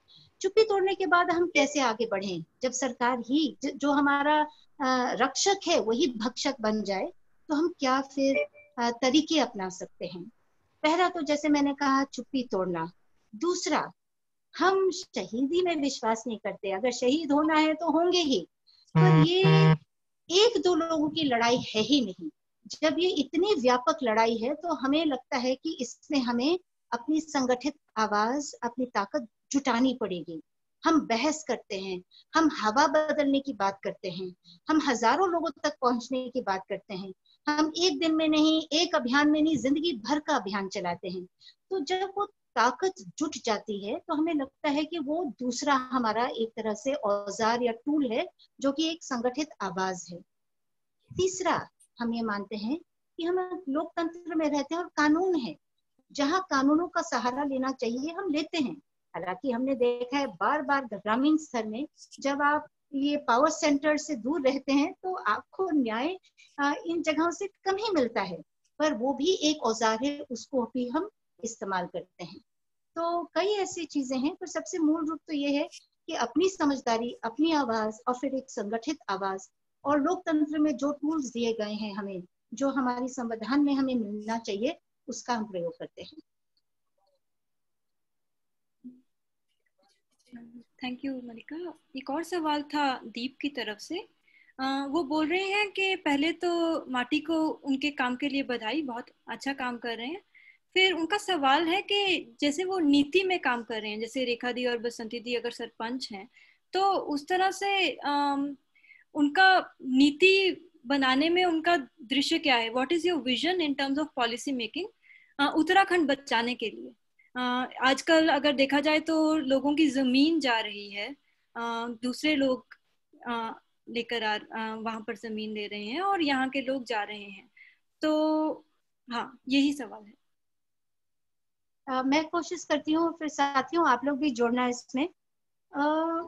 D: चुप्पी तोड़ने के बाद हम कैसे आगे बढ़ें जब सरकार ही जो हमारा रक्षक है वही भक्षक बन जाए, तो हम क्या फिर तरीके अपना सकते हैं। पहला तो जैसे मैंने कहा चुप्पी तोड़ना। दूसरा, हम शहीदी में विश्वास नहीं करते, अगर शहीद होना है तो होंगे ही, पर ये एक दो लोगों की लड़ाई है ही नहीं। जब ये इतनी व्यापक लड़ाई है तो हमें लगता है कि इसमें हमें अपनी संगठित आवाज, अपनी ताकत जुटानी पड़ेगी। हम बहस करते हैं, हम हवा बदलने की बात करते हैं, हम हजारों लोगों तक पहुंचने की बात करते हैं, हम एक दिन में नहीं, एक अभियान में नहीं, जिंदगी भर का अभियान चलाते हैं। तो जब वो ताकत जुट जाती है तो हमें लगता है कि वो दूसरा हमारा एक तरह से औजार या टूल है, जो कि एक संगठित आवाज है। तीसरा, हम ये मानते हैं कि हम लोकतंत्र में रहते हैं और कानून है, जहां कानूनों का सहारा लेना चाहिए हम लेते हैं। हालांकि हमने देखा है बार बार ग्रामीण स्तर में जब आप ये पावर सेंटर से दूर रहते हैं तो आपको न्याय इन जगहों से कम ही मिलता है, पर वो भी एक औजार है, उसको भी हम इस्तेमाल करते हैं। तो कई ऐसी चीजें हैं, पर सबसे मूल रूप तो ये है कि अपनी समझदारी, अपनी आवाज और फिर एक संगठित आवाज, और लोकतंत्र में जो टूल्स दिए गए हैं हमें, जो हमारी संविधान में हमें मिलना चाहिए, उसका हम प्रयोग करते हैं।
C: Thank you Malika. एक और सवाल था दीप की तरफ से। आ, वो बोल रहे हैं कि पहले तो माटी को उनके काम के लिए बधाई, बहुत अच्छा काम कर रहे हैं। फिर उनका सवाल है कि जैसे वो नीति में काम कर रहे हैं, जैसे रेखा दी और बसंती दी अगर सरपंच हैं, तो उस तरह से आ, उनका नीति बनाने में उनका दृश्य क्या है? What is your vision in terms of policy making Uttarakhand बचाने के लिए? Uh, आजकल अगर देखा जाए तो लोगों की जमीन जा रही है, uh, दूसरे लोग uh, लेकर आ uh, वहां पर जमीन ले रहे हैं और यहाँ के लोग जा रहे हैं। तो हाँ, यही सवाल है।
D: uh, मैं कोशिश करती हूँ, फिर साथियों आप लोग भी जोड़ना इसमें। uh,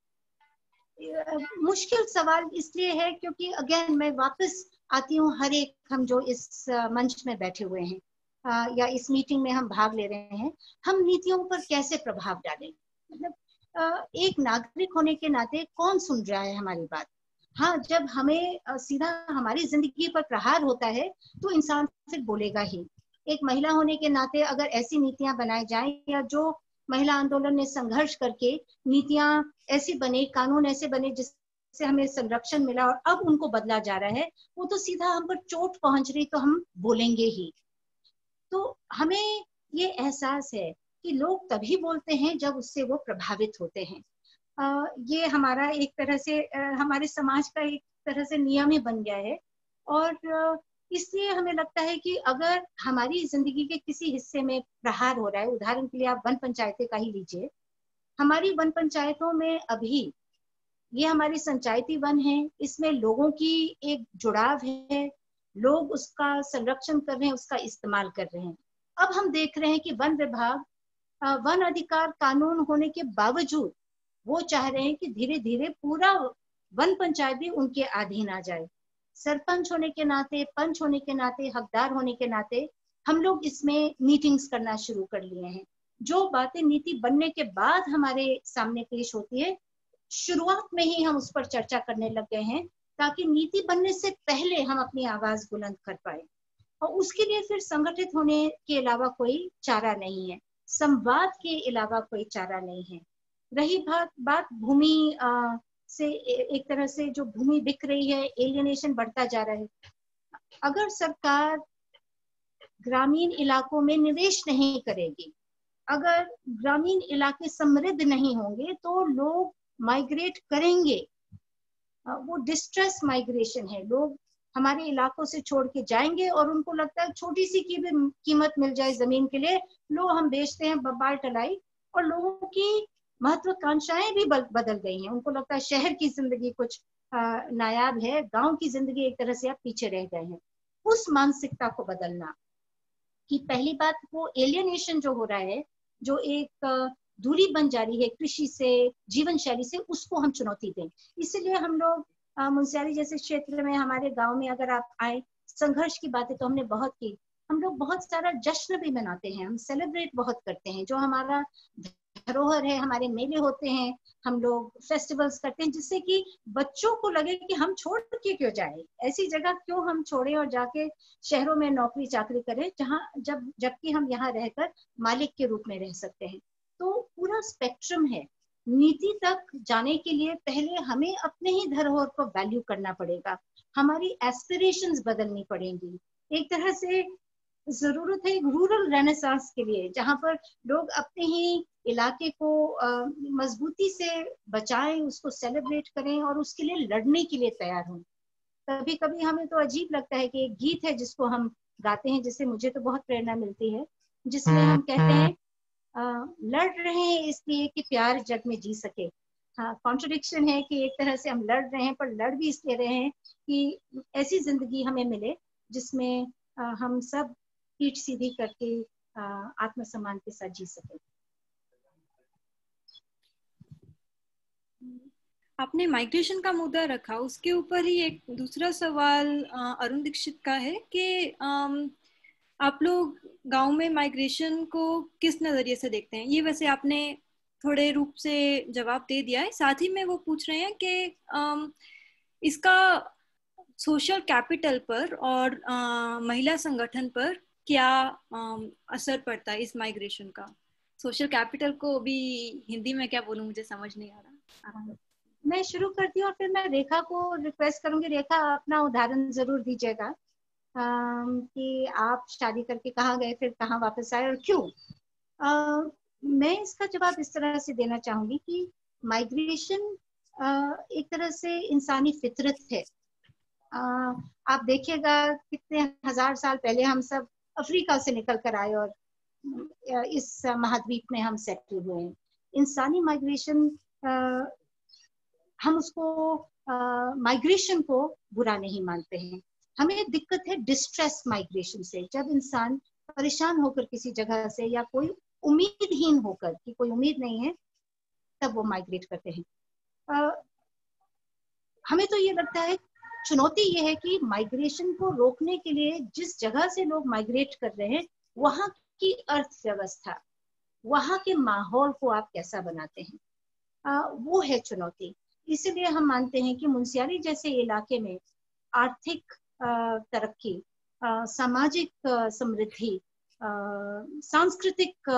D: मुश्किल सवाल इसलिए है क्योंकि अगेन मैं वापस आती हूँ, हर एक हम जो इस मंच में बैठे हुए हैं Uh, या इस मीटिंग में हम भाग ले रहे हैं, हम नीतियों पर कैसे प्रभाव डालें। मतलब uh, एक नागरिक होने के नाते कौन सुन रहा है हमारी बात? हाँ, जब हमें uh, सीधा हमारी जिंदगी पर प्रहार होता है तो इंसान फिर बोलेगा ही। एक महिला होने के नाते अगर ऐसी नीतियां बनाई जाएं, या जो महिला आंदोलन ने संघर्ष करके नीतियां ऐसी बने, कानून ऐसे बने जिससे हमें संरक्षण मिला और अब उनको बदला जा रहा है, वो तो सीधा हम पर चोट पहुंच रही तो हम बोलेंगे ही। तो हमें ये एहसास है कि लोग तभी बोलते हैं जब उससे वो प्रभावित होते हैं। आ, ये हमारा एक तरह से आ, हमारे समाज का एक तरह से नियम ही बन गया है, और इसलिए हमें लगता है कि अगर हमारी जिंदगी के किसी हिस्से में प्रहार हो रहा है, उदाहरण के लिए आप वन पंचायतें का ही लीजिए। हमारी वन पंचायतों में अभी ये हमारी संचायती वन है, इसमें लोगों की एक जुड़ाव है, लोग उसका संरक्षण कर रहे हैं, उसका इस्तेमाल कर रहे हैं। अब हम देख रहे हैं कि वन विभाग, वन अधिकार कानून होने के बावजूद वो चाह रहे हैं कि धीरे धीरे पूरा वन पंचायत भी उनके अधीन आ जाए। सरपंच होने के नाते, पंच होने के नाते, हकदार होने के नाते हम लोग इसमें मीटिंग्स करना शुरू कर लिए हैं। जो बातें नीति बनने के बाद हमारे सामने पेश होती है, शुरुआत में ही हम उस पर चर्चा करने लग गए हैं, ताकि नीति बनने से पहले हम अपनी आवाज बुलंद कर पाए। और उसके लिए फिर संगठित होने के अलावा कोई चारा नहीं है, संवाद के अलावा कोई चारा नहीं है। रही बात बात भूमि आ, से एक तरह से जो भूमि बिक रही है, एलियनेशन बढ़ता जा रहा है। अगर सरकार ग्रामीण इलाकों में निवेश नहीं करेगी, अगर ग्रामीण इलाके समृद्ध नहीं होंगे तो लोग माइग्रेट करेंगे। वो डिस्ट्रेस माइग्रेशन है, लोग हमारे इलाकों से छोड़ के जाएंगे और उनको लगता है छोटी सी की भी कीमत मिल जाए जमीन के लिए, लो हम बेचते हैं बबाल टलाई। और लोगों की महत्वाकांक्षाएं भी बदल गई हैं, उनको लगता है शहर की जिंदगी कुछ नायाब है, गांव की जिंदगी एक तरह से आप पीछे रह गए हैं। उस मानसिकता को बदलना कि पहली बात वो एलियनेशन जो हो रहा है, जो एक दूरी बन जा रही है कृषि से, जीवन शैली से, उसको हम चुनौती दें। इसीलिए हम लोग मुंसियारी जैसे क्षेत्र में, हमारे गांव में अगर आप आए, संघर्ष की बातें तो हमने बहुत की। हम लोग बहुत सारा जश्न भी मनाते हैं, हम सेलिब्रेट बहुत करते हैं। जो हमारा धरोहर है, हमारे मेले होते हैं, हम लोग फेस्टिवल्स करते हैं, जिससे कि बच्चों को लगे कि हम छोड़ के क्यों जाए, ऐसी जगह क्यों हम छोड़े और जाके शहरों में नौकरी चाकरी करें, जहाँ जब जबकि हम यहाँ रहकर मालिक के रूप में रह सकते हैं। तो पूरा स्पेक्ट्रम है। नीति तक जाने के लिए पहले हमें अपने ही धरोहर को वैल्यू करना पड़ेगा, हमारी एस्पिरेशंस बदलनी पड़ेंगी। एक तरह से जरूरत है एक रूरल रेनेसांस के लिए, जहाँ पर लोग अपने ही इलाके को मजबूती से बचाएं, उसको सेलिब्रेट करें और उसके लिए लड़ने के लिए तैयार हों। कभी कभी हमें तो अजीब लगता है कि एक गीत है जिसको हम गाते हैं, जिससे मुझे तो बहुत प्रेरणा मिलती है, जिसमें हम कहते हैं आ, लड़ रहे हैं इसलिए कि प्यार जग में जी सके। हाँ, कॉन्ट्रडिक्शन है कि एक तरह से हम लड़ रहे हैं, पर लड़ भी इसलिए रहे हैं कि ऐसी जिंदगी हमें मिले जिसमें आ, हम सब पीठ सीधी करके आत्मसम्मान के साथ जी सके।
C: आपने माइग्रेशन का मुद्दा रखा, उसके ऊपर ही एक दूसरा सवाल अरुण दीक्षित का है कि आप लोग गांव में माइग्रेशन को किस नजरिए से देखते हैं। ये वैसे आपने थोड़े रूप से जवाब दे दिया है, साथ ही में वो पूछ रहे हैं कि इसका सोशल कैपिटल पर और आ, महिला संगठन पर क्या आ, असर पड़ता है इस माइग्रेशन का। सोशल कैपिटल को भी हिंदी में क्या बोलूं, मुझे समझ नहीं आ रहा।
D: मैं शुरू करती हूँ और फिर मैं रेखा को रिक्वेस्ट करूंगी, रेखा अपना उदाहरण जरूर दीजिएगा कि आप शादी करके कहाँ गए, फिर कहाँ वापस आए और क्यों। आ, मैं इसका जवाब इस तरह से देना चाहूंगी कि माइग्रेशन एक तरह से इंसानी फितरत है। आ, आप देखिएगा कितने हजार साल पहले हम सब अफ्रीका से निकल कर आए और इस महाद्वीप में हम सेटल हुए हैं। इंसानी माइग्रेशन, हम उसको माइग्रेशन को बुरा नहीं मानते हैं। हमें दिक्कत है डिस्ट्रेस माइग्रेशन से, जब इंसान परेशान होकर किसी जगह से या कोई उम्मीदहीन होकर कि कोई उम्मीद नहीं है, तब वो माइग्रेट करते हैं। आ, हमें तो ये लगता है चुनौती ये है कि माइग्रेशन को रोकने के लिए जिस जगह से लोग माइग्रेट कर रहे हैं, वहाँ की अर्थव्यवस्था, वहाँ के माहौल को आप कैसा बनाते हैं, आ, वो है चुनौती। इसीलिए हम मानते हैं कि मुंशियारी जैसे इलाके में आर्थिक तरक्की, सामाजिक समृद्धि, सांस्कृतिक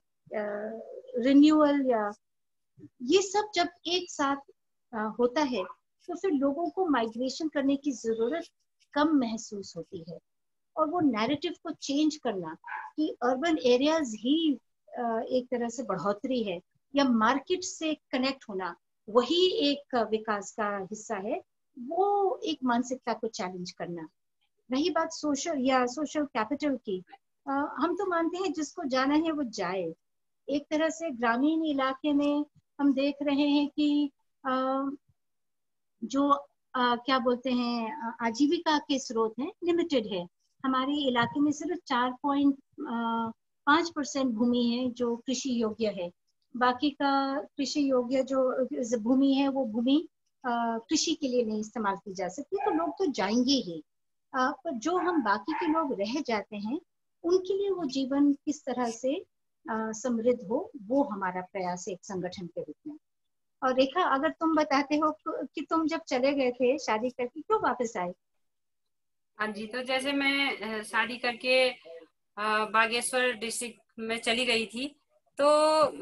D: रिन्यूअल, या ये सब जब एक साथ आ, होता है तो फिर लोगों को माइग्रेशन करने की जरूरत कम महसूस होती है। और वो नैरेटिव को चेंज करना कि अर्बन एरियाज ही आ, एक तरह से बढ़ोतरी है या मार्केट से कनेक्ट होना वही एक विकास का हिस्सा है, वो एक मानसिकता को चैलेंज करना। रही बात सोशल या सोशल कैपिटल की, आ, हम तो मानते हैं जिसको जाना है वो जाए। एक तरह से ग्रामीण इलाके में हम देख रहे हैं कि आ, जो आ, क्या बोलते हैं आजीविका के स्रोत हैं लिमिटेड है। हमारे इलाके में सिर्फ चार पॉइंट पाँच परसेंट भूमि है जो कृषि योग्य है, बाकी का कृषि योग्य जो भूमि है वो भूमि कृषि के लिए नहीं इस्तेमाल की जा सकती, तो लोग तो जाएंगे ही। आ, पर जो हम बाकी के लोग रह जाते हैं उनके लिए वो जीवन किस तरह से आ, समृद्ध हो, वो हमारा प्रयास है एक संगठन के रूप में। और रेखा, अगर तुम बताते हो कि तुम जब चले गए थे शादी करके, क्यों वापस आए?
E: हाँ जी, तो जैसे मैं शादी करके बागेश्वर डिस्ट्रिक्ट में चली गई थी, तो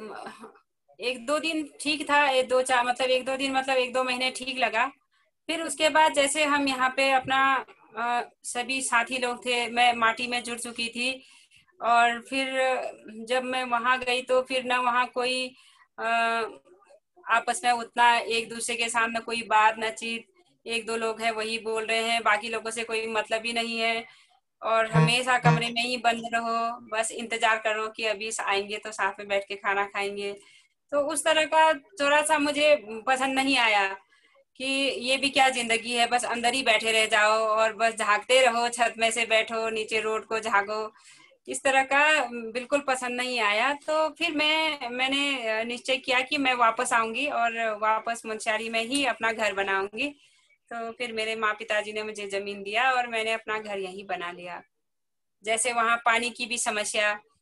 E: एक दो दिन ठीक था, एक दो चार मतलब एक दो दिन मतलब एक दो महीने ठीक लगा। फिर उसके बाद जैसे हम यहाँ पे अपना आ, सभी साथी लोग थे, मैं माटी में जुड़ चुकी थी, और फिर जब मैं वहां गई तो फिर ना वहाँ कोई आ, आपस में उतना एक दूसरे के सामने कोई बात न चीत, एक दो लोग हैं वही बोल रहे हैं, बाकी लोगों से कोई मतलब ही नहीं है, और हमेशा कमरे में ही बंद रहो, बस इंतजार करो कि अभी आएंगे तो साथ में बैठ के खाना खाएंगे। तो उस तरह का थोड़ा सा मुझे पसंद नहीं आया कि ये भी क्या जिंदगी है, बस अंदर ही बैठे रह जाओ और बस झांकते रहो, छत में से बैठो नीचे रोड को झांको, इस तरह का बिल्कुल पसंद नहीं आया। तो फिर मैं मैंने निश्चय किया कि मैं वापस आऊंगी और वापस मुंशियारी में ही अपना घर बनाऊंगी। तो फिर मेरे माँ पिताजी ने मुझे जमीन दिया और मैंने अपना घर यहीं बना लिया। जैसे वहाँ पानी की भी समस्या,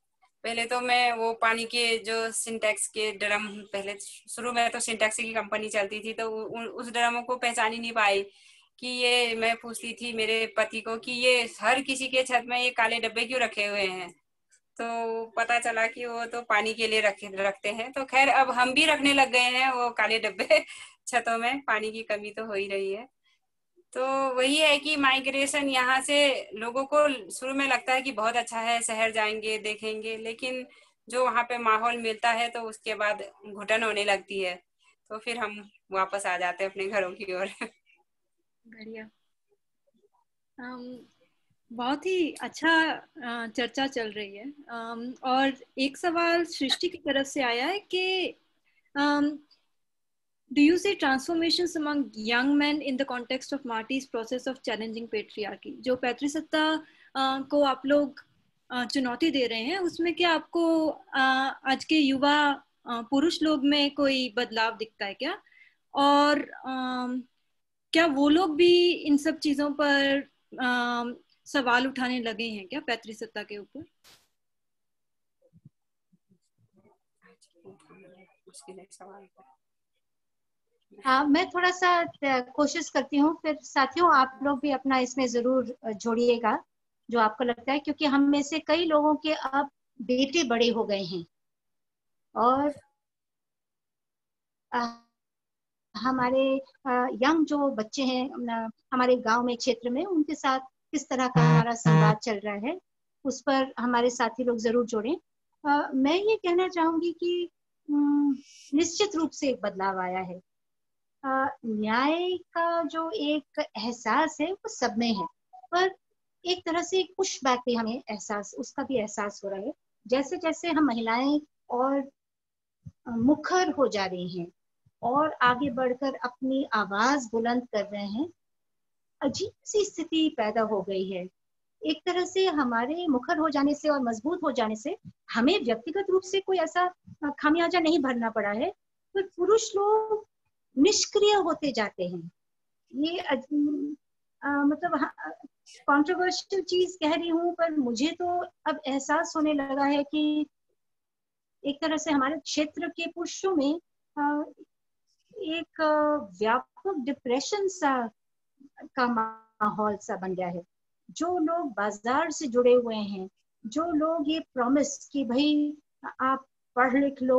E: पहले तो मैं वो पानी के जो सिंटेक्स के ड्रम, पहले शुरू में तो सिंटेक्स की कंपनी चलती थी, तो उ, उस ड्रमों को पहचान ही नहीं पाई कि ये, मैं पूछती थी मेरे पति को कि ये हर किसी के छत में ये काले डब्बे क्यों रखे हुए हैं, तो पता चला कि वो तो पानी के लिए रख रखते हैं। तो खैर अब हम भी रखने लग गए हैं वो काले डब्बे छतों में, पानी की कमी तो हो ही रही है। तो वही है कि माइग्रेशन यहाँ से लोगों को शुरू में लगता है कि बहुत अच्छा है, शहर जाएंगे देखेंगे, लेकिन जो वहाँ पे माहौल मिलता है तो उसके बाद घुटन होने लगती है, तो फिर हम वापस आ जाते हैं अपने घरों की ओर।
C: बढ़िया। um, बहुत ही अच्छा uh, चर्चा चल रही है। um, और एक सवाल सृष्टि की तरफ से आया है कि um, do you see transformations among young men in the context of Marty's process of challenging patriarchy? जो पैतृसत्ता uh, को आप लोग uh, चुनौती दे रहे हैं, उसमें क्या आपको uh, आज के युवा uh, पुरुष लोग में कोई बदलाव दिखता है क्या? और uh, क्या वो लोग भी इन सब चीजों पर uh, सवाल उठाने लगे हैं क्या पैतृसत्ता के ऊपर?
D: हाँ, मैं थोड़ा सा कोशिश करती हूँ, फिर साथियों आप लोग भी अपना इसमें जरूर जोड़िएगा जो आपको लगता है, क्योंकि हम में से कई लोगों के अब बेटे बड़े हो गए हैं और आ, हमारे यंग जो बच्चे हैं हमारे गांव में, क्षेत्र में, उनके साथ किस तरह का हमारा संवाद चल रहा है, उस पर हमारे साथी लोग जरूर जोड़ें। आ, मैं ये कहना चाहूंगी कि निश्चित रूप से एक बदलाव आया है। न्याय का जो एक एहसास है वो सब में है, पर एक तरह से पुश बैक भी हमें एहसास, उसका भी एहसास हो रहा है। जैसे जैसे हम महिलाएं और मुखर हो जा रही हैं और आगे बढ़कर अपनी आवाज बुलंद कर रहे हैं, अजीब सी स्थिति पैदा हो गई है। एक तरह से हमारे मुखर हो जाने से और मजबूत हो जाने से हमें व्यक्तिगत रूप से कोई ऐसा खामियाजा नहीं भरना पड़ा है, पर पुरुष लोग निष्क्रिय होते जाते हैं। ये आ, मतलब कंट्रोवर्शियल चीज कह रही हूँ, पर मुझे तो अब एहसास होने लगा है कि एक तरह से हमारे क्षेत्र के पुरुषों में आ, एक व्यापक डिप्रेशन सा का माहौल सा बन गया है। जो लोग बाजार से जुड़े हुए हैं, जो लोग ये प्रॉमिस कि भाई आप पढ़ लिख लो,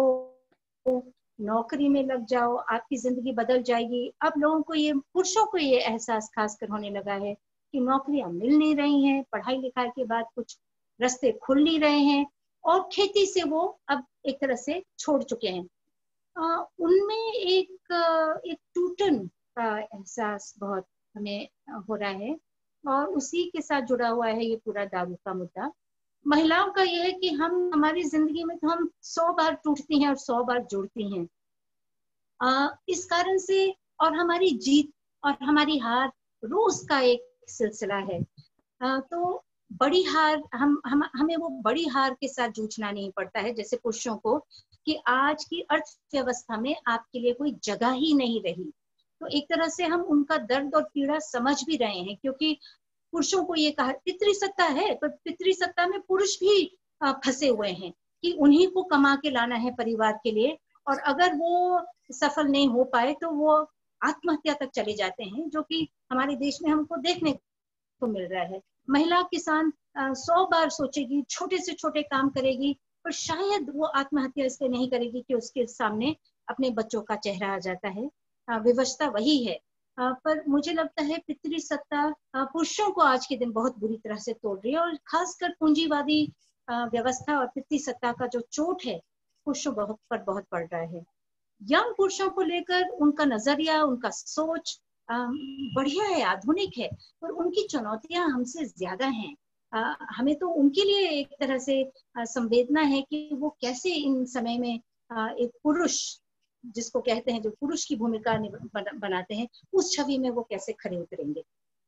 D: नौकरी में लग जाओ, आपकी जिंदगी बदल जाएगी, अब लोगों को, ये पुरुषों को ये एहसास खासकर होने लगा है कि नौकरियां मिल नहीं रही हैं, पढ़ाई लिखाई के बाद कुछ रास्ते खुल नहीं रहे हैं और खेती से वो अब एक तरह से छोड़ चुके हैं। आ, उनमें एक एक टूटन का एहसास बहुत हमें हो रहा है और उसी के साथ जुड़ा हुआ है ये पूरा दारू का मुद्दा। महिलाओं का यह है कि हम, हमारी जिंदगी में तो हम सौ बार टूटती हैं और सौ बार जुड़ती हैं। आ, इस कारण से, और हमारी जीत और हमारी हार रोज का एक सिलसिला है। आ, तो बड़ी हार, हम, हम हमें वो बड़ी हार के साथ जूझना नहीं पड़ता है जैसे पुरुषों को, कि आज की अर्थव्यवस्था में आपके लिए कोई जगह ही नहीं रही। तो एक तरह से हम उनका दर्द और पीड़ा समझ भी रहे हैं, क्योंकि पुरुषों को ये कहा पितृसत्ता है, पर पितृसत्ता में पुरुष भी फंसे हुए हैं कि उन्हीं को कमा के लाना है परिवार के लिए, और अगर वो सफल नहीं हो पाए तो वो आत्महत्या तक चले जाते हैं, जो कि हमारे देश में हमको देखने को मिल रहा है। महिला किसान सौ बार सोचेगी, छोटे से छोटे काम करेगी, पर शायद वो आत्महत्या इसलिए नहीं करेगी कि उसके सामने अपने बच्चों का चेहरा आ जाता है। विवशता वही है। पर मुझे लगता है पितृसत्ता पुरुषों को आज के दिन बहुत बुरी तरह से तोड़ रही है, और खासकर पूंजीवादी व्यवस्था और पितृसत्ता का जो चोट है पुरुषों बहुत पर बहुत पड़ रहा है। यंग पुरुषों को लेकर उनका नजरिया, उनका सोच बढ़िया है, आधुनिक है, पर उनकी चुनौतियां हमसे ज्यादा हैं। हमें तो उनके लिए एक तरह से संवेदना है कि वो कैसे इन समय में एक पुरुष, जिसको कहते हैं जो पुरुष की भूमिका बनाते हैं, उस छवि में वो कैसे खड़े उतरेंगे।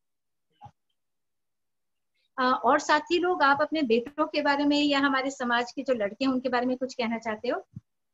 D: आ, और साथी लोग, आप अपने बेटों के बारे में या हमारे समाज के जो लड़के हैं उनके बारे में कुछ कहना चाहते हो?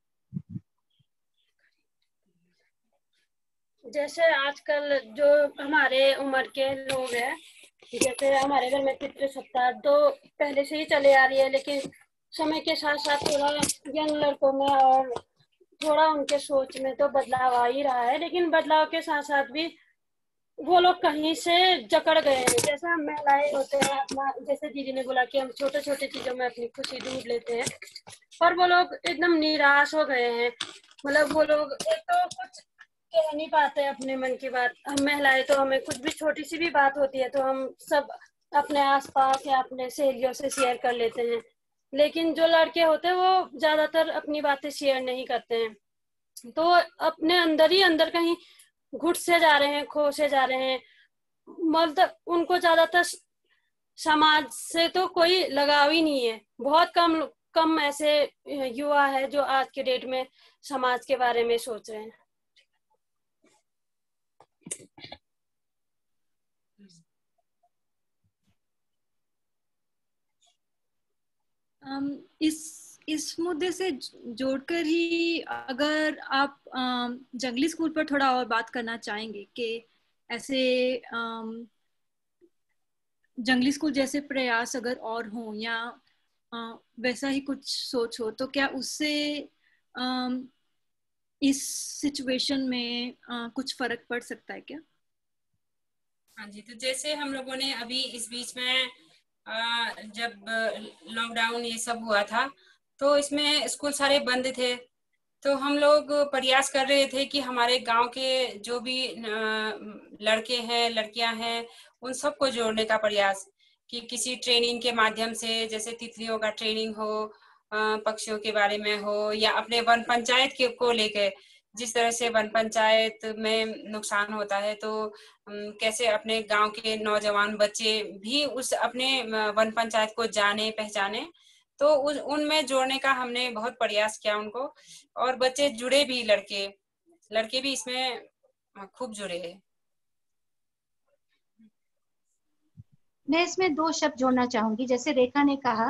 H: जैसे आजकल जो हमारे उम्र के लोग हैं, जैसे हमारे घर में पितृसत्ता तो पहले से ही चले आ रही है, लेकिन समय के साथ साथ थोड़ा यंग लड़कों में और थोड़ा उनके सोच में तो बदलाव आ ही रहा है, लेकिन बदलाव के साथ साथ भी वो लोग कहीं से जकड़ गए हैं। जैसे हम महिलाएं होते हैं अपना, जैसे दीदी ने बोला कि हम छोटे छोटे चीजों में अपनी खुशी ढूंढ लेते हैं, पर वो लोग एकदम निराश हो गए हैं। मतलब वो लोग एक तो कुछ कह नहीं पाते अपने मन की बात। हम महिलाएं तो हमें कुछ भी छोटी सी भी बात होती है तो हम सब अपने आसपास या अपने सहेलियों से शेयर कर लेते हैं, लेकिन जो लड़के होते हैं वो ज्यादातर अपनी बातें शेयर नहीं करते हैं। तो अपने अंदर ही अंदर कहीं घुट से जा रहे हैं, खो से जा रहे हैं। मतलब उनको ज्यादातर समाज से तो कोई लगाव ही नहीं है। बहुत कम कम ऐसे युवा है जो आज के डेट में समाज के बारे में सोच रहे हैं।
C: um, इस इस मुद्दे से जोड़कर ही अगर आप um, जंगली स्कूल पर थोड़ा और बात करना चाहेंगे कि ऐसे um, जंगली स्कूल जैसे प्रयास अगर और हों या uh, वैसा ही कुछ सोच हो, तो क्या उससे um, इस सिचुएशन में uh, कुछ फर्क पड़ सकता है क्या?
E: हाँ जी, तो जैसे हम लोगों ने अभी इस बीच में आ, जब लॉकडाउन ये सब हुआ था तो इसमें स्कूल सारे बंद थे, तो हम लोग प्रयास कर रहे थे कि हमारे गांव के जो भी लड़के हैं लड़कियां हैं उन सबको जोड़ने का प्रयास, कि किसी ट्रेनिंग के माध्यम से, जैसे तितलियों का ट्रेनिंग हो, पक्षियों के बारे में हो, या अपने वन पंचायत के को लेकर, जिस तरह से वन पंचायत में नुकसान होता है तो कैसे अपने गांव के नौजवान बच्चे भी उस अपने वन पंचायत को जाने पहचाने, तो उन उनमें जोड़ने का हमने बहुत प्रयास किया उनको, और बच्चे जुड़े भी, लड़के लड़के भी इसमें खूब जुड़े हैं।
D: मैं इसमें दो शब्द जोड़ना चाहूंगी। जैसे रेखा ने कहा,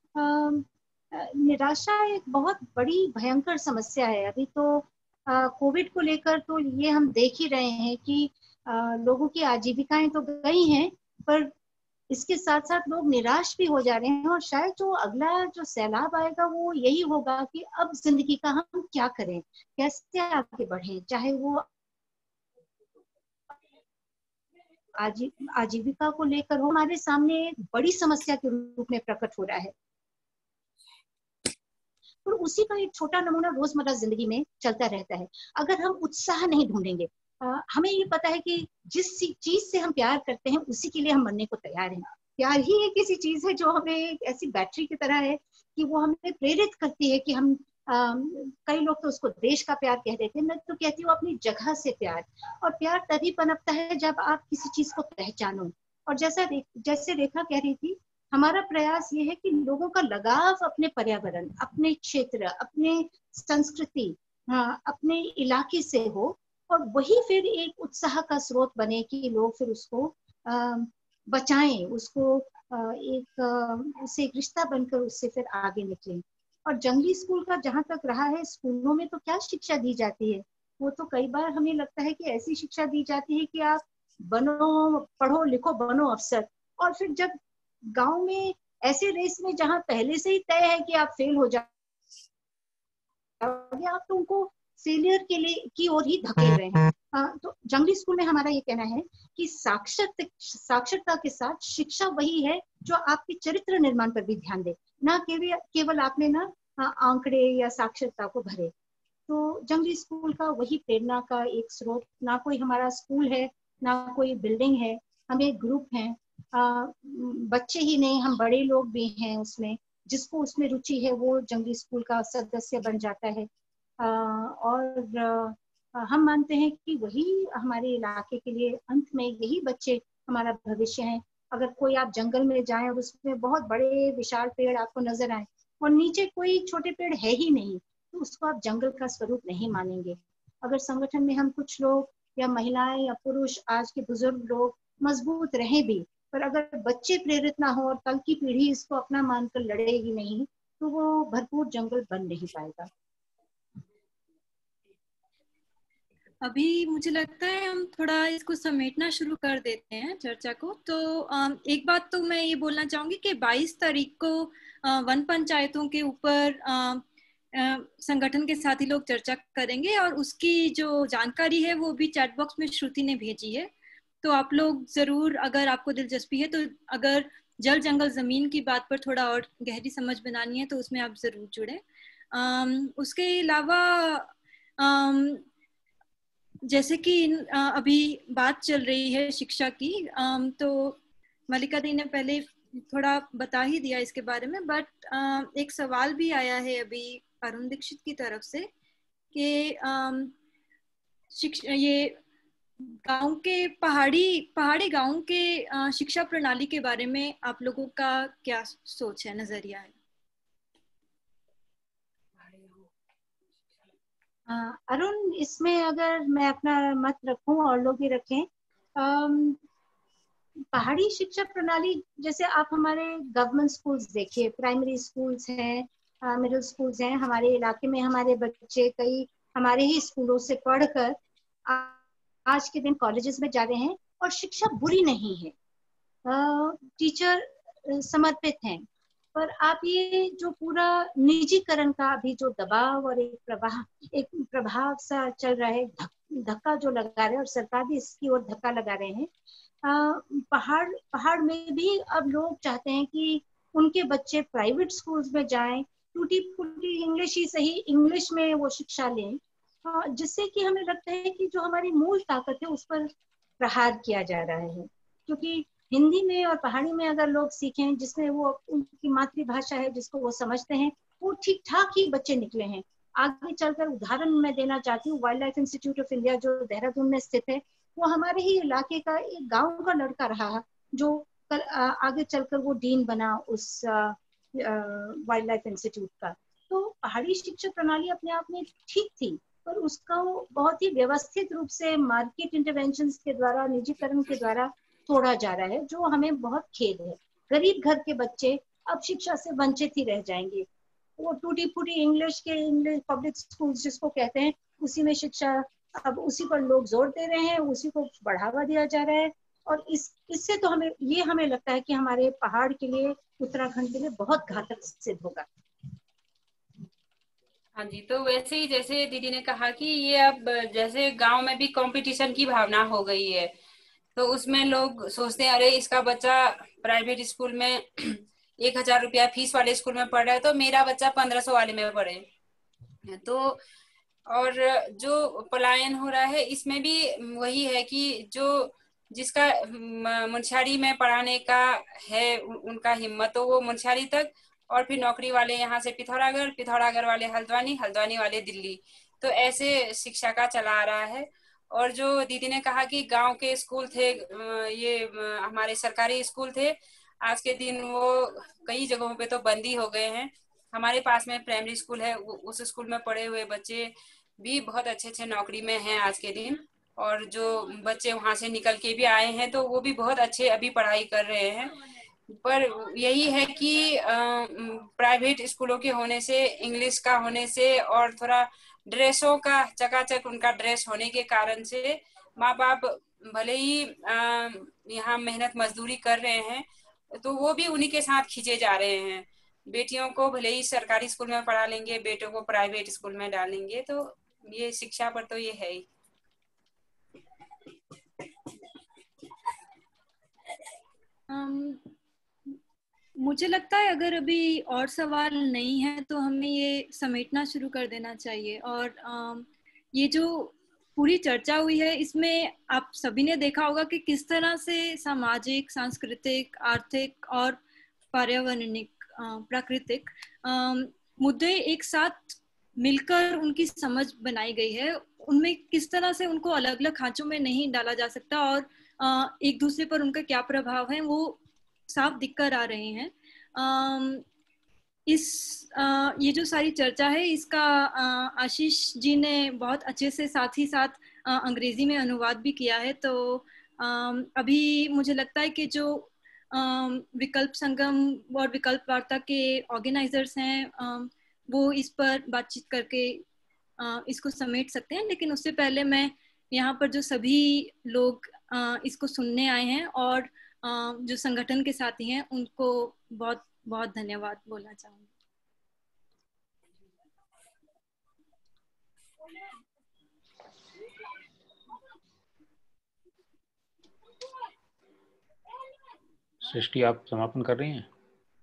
D: निराशा एक बहुत बड़ी भयंकर समस्या है। अभी तो कोविड को लेकर तो ये हम देख ही रहे हैं कि आ, लोगों की आजीविकाएं तो गई हैं, पर इसके साथ साथ लोग निराश भी हो जा रहे हैं। और शायद जो अगला जो सैलाब आएगा वो यही होगा कि अब जिंदगी का हम क्या करें, कैसे आगे बढ़ें, चाहे वो आजी, आजीविका को लेकर हो। हमारे सामने एक बड़ी समस्या के रूप में प्रकट हो रहा है, और उसी का एक छोटा नमूना रोजमर्रा जिंदगी में चलता रहता है। अगर हम उत्साह नहीं ढूंढेंगे, आ, हमें ये पता है कि जिस चीज से हम प्यार करते हैं उसी के लिए हम मरने को तैयार हैं। प्यार ही एक ऐसी चीज है जो हमें ऐसी बैटरी की तरह है कि वो हमें प्रेरित करती है कि हम आ, कई लोग तो उसको देश का प्यार कह देते हैं, मैं तो कहती हूँ अपनी जगह से प्यार। और प्यार तभी पनपता है जब आप किसी चीज को पहचानो। और जैसा जैसे रेखा कह रही थी, हमारा प्रयास ये है कि लोगों का लगाव अपने पर्यावरण, अपने क्षेत्र, अपने संस्कृति, हाँ, अपने इलाके से हो, और वही फिर एक उत्साह का स्रोत बने कि लोग फिर उसको आ, बचाएं, उसको आ, एक आ, उससे एक रिश्ता बनकर उससे फिर आगे निकलें। और जंगली स्कूल का जहां तक रहा है, स्कूलों में तो क्या शिक्षा दी जाती है? वो तो कई बार हमें लगता है कि ऐसी शिक्षा दी जाती है कि आप बनो, पढ़ो लिखो, बनो अफसर। और फिर जब गांव में ऐसे रेस में जहां पहले से ही तय है कि आप फेल हो जाओगे, आप तो उनको फेलियर के लिए की ओर ही धकेल रहे हैं। आ, तो जंगली स्कूल में हमारा ये कहना है कि साक्षर साक्षरता के साथ शिक्षा वही है जो आपके चरित्र निर्माण पर भी ध्यान दे, ना केवल केवल आपने ना आंकड़े या साक्षरता को भरे। तो जंगली स्कूल का वही प्रेरणा का एक स्रोत, ना कोई हमारा स्कूल है, ना कोई बिल्डिंग है, हम एक ग्रुप हैं। आ, बच्चे ही नहीं, हम बड़े लोग भी हैं उसमें। जिसको उसमें रुचि है वो जंगली स्कूल का सदस्य बन जाता है। आ, और आ, हम मानते हैं कि वही हमारे इलाके के लिए अंत में यही बच्चे हमारा भविष्य हैं। अगर कोई आप जंगल में जाएं और उसमें बहुत बड़े विशाल पेड़ आपको नजर आए और नीचे कोई छोटे पेड़ है ही नहीं, तो उसको आप जंगल का स्वरूप नहीं मानेंगे। अगर संगठन में हम कुछ लोग या महिलाएं या पुरुष, आज के बुजुर्ग लोग मजबूत रहे भी, पर अगर बच्चे प्रेरित ना हो और कल की पीढ़ी इसको अपना मानकर लड़े ही नहीं, तो वो भरपूर जंगल बन नहीं पाएगा।
C: अभी मुझे लगता है हम थोड़ा इसको समेटना शुरू कर देते हैं चर्चा को। तो एक बात तो मैं ये बोलना चाहूंगी कि बाईस तारीख को वन पंचायतों के ऊपर संगठन के साथी लोग चर्चा करेंगे और उसकी जो जानकारी है वो भी चैट बॉक्स में श्रुति ने भेजी है। तो आप लोग जरूर, अगर आपको दिलचस्पी है, तो अगर जल जंगल जमीन की बात पर थोड़ा और गहरी समझ बनानी है तो उसमें आप जरूर जुड़े। उसके अलावा जैसे कि अभी बात चल रही है शिक्षा की, तो मल्लिका दी ने पहले थोड़ा बता ही दिया इसके बारे में, बट एक सवाल भी आया है अभी अरुण दीक्षित की तरफ से कि शिक्षा, ये गांव के पहाड़ी पहाड़ी गांव के शिक्षा प्रणाली के बारे में आप लोगों का क्या सोच है, नजरिया है?
D: अरुण, इसमें अगर मैं अपना मत रखूं और लोग भी रखें, पहाड़ी शिक्षा प्रणाली, जैसे आप हमारे गवर्नमेंट स्कूल्स देखिए, प्राइमरी स्कूल्स हैं, मिडिल स्कूल्स हैं, हमारे इलाके में हमारे बच्चे कई हमारे ही स्कूलों से पढ़कर आज के दिन कॉलेजेस में जा रहे हैं और शिक्षा बुरी नहीं है, टीचर समर्पित हैं। पर आप ये जो पूरा निजीकरण का अभी जो दबाव और एक प्रवाह एक प्रभाव सा चल रहा है, धक्का जो लगा रहे हैं और सरकार भी इसकी ओर धक्का लगा रहे हैं, पहाड़ पहाड़ में भी अब लोग चाहते हैं कि उनके बच्चे प्राइवेट स्कूल्स में जाएं, टूटी फूटी इंग्लिश ही सही, इंग्लिश में वो शिक्षा लें, जिससे कि हमें लगता है कि जो हमारी मूल ताकत है उस पर प्रहार किया जा रहा है। क्योंकि हिंदी में और पहाड़ी में अगर लोग सीखें, जिसमें वो उनकी मातृभाषा है, जिसको वो समझते हैं, वो ठीक ठाक ही बच्चे निकले हैं। आगे चलकर उदाहरण मैं देना चाहती हूँ, Wildlife Institute of India जो देहरादून में स्थित है, वो हमारे ही इलाके का एक गांव का लड़का रहा जो कल आगे चलकर वो डीन बना उस वाइल्ड लाइफ इंस्टीट्यूट का। तो पहाड़ी शिक्षा प्रणाली अपने आप में ठीक थी, पर उसका बहुत ही व्यवस्थित रूप से मार्केट इंटरवेंशंस के द्वारा, निजीकरण के द्वारा तोड़ा जा रहा है, जो हमें बहुत खेद है। गरीब घर के बच्चे अब शिक्षा से वंचित ही रह जाएंगे। वो टूटी फूटी इंग्लिश के इंग्लिश पब्लिक स्कूल जिसको कहते हैं, उसी में शिक्षा, अब उसी पर लोग जोर दे रहे हैं, उसी को बढ़ावा दिया जा रहा है। और इस इससे तो हमें ये हमें लगता है कि हमारे पहाड़ के लिए, उत्तराखंड के लिए बहुत घातक सिद्ध होगा।
E: हाँ जी, तो वैसे ही जैसे दीदी ने कहा कि ये अब जैसे गांव में भी कंपटीशन की भावना हो गई है, तो उसमें लोग सोचते हैं अरे इसका बच्चा प्राइवेट स्कूल में एक हजार रुपया फीस वाले स्कूल में पढ़ रहा है, तो मेरा बच्चा पंद्रह सौ वाले में पढ़े। तो और जो पलायन हो रहा है इसमें भी वही है कि जो जिसका मुनस्यारी में पढ़ाने का है उनका हिम्मत, तो वो मुनस्यारी तक, और फिर नौकरी वाले यहाँ से पिथौरागढ़, पिथौरागढ़ वाले हल्द्वानी, हल्द्वानी वाले दिल्ली। तो ऐसे शिक्षा का चला आ रहा है। और जो दीदी ने कहा कि गांव के स्कूल थे, ये हमारे सरकारी स्कूल थे, आज के दिन वो कई जगहों पे तो बंद ही हो गए हैं। हमारे पास में प्राइमरी स्कूल है, उस स्कूल में पढ़े हुए बच्चे भी बहुत अच्छे अच्छे नौकरी में हैं आज के दिन, और जो बच्चे वहां से निकल के भी आए हैं तो वो भी बहुत अच्छे अभी पढ़ाई कर रहे हैं। पर यही है कि प्राइवेट स्कूलों के होने से, इंग्लिश का होने से, और थोड़ा ड्रेसों का चकाचक उनका ड्रेस होने के कारण से माँ बाप भले ही यहाँ मेहनत मजदूरी कर रहे हैं, तो वो भी उन्हीं के साथ खींचे जा रहे हैं। बेटियों को भले ही सरकारी स्कूल में पढ़ा लेंगे, बेटों को प्राइवेट स्कूल में डालेंगे। तो ये शिक्षा पर तो ये है ही।
C: um, मुझे लगता है अगर अभी और सवाल नहीं है तो हमें ये समेटना शुरू कर देना चाहिए। और um, ये जो पूरी चर्चा हुई है इसमें आप सभी ने देखा होगा कि किस तरह से सामाजिक, सांस्कृतिक, आर्थिक और पर्यावरणिक, प्राकृतिक मुद्दे एक साथ मिलकर उनकी समझ बनाई गई है। उनमें किस तरह से उनको अलग अलग खांचों में नहीं डाला जा सकता और एक दूसरे पर उनका क्या प्रभाव है वो साफ दिख कर आ रहे हैं। इस ये जो सारी चर्चा है इसका आशीष जी ने बहुत अच्छे से साथ ही साथ अंग्रेजी में अनुवाद भी किया है। तो अभी मुझे लगता है कि जो विकल्प संगम और विकल्प वार्ता के ऑर्गेनाइजर्स हैं वो इस पर बातचीत करके इसको समेट सकते हैं। लेकिन उससे पहले मैं यहाँ पर जो सभी लोग इसको सुनने आए हैं और जो संगठन के साथी हैं उनको बहुत बहुत धन्यवाद बोलना चाहूँगी।
B: सृष्टि, आप समापन कर रही हैं?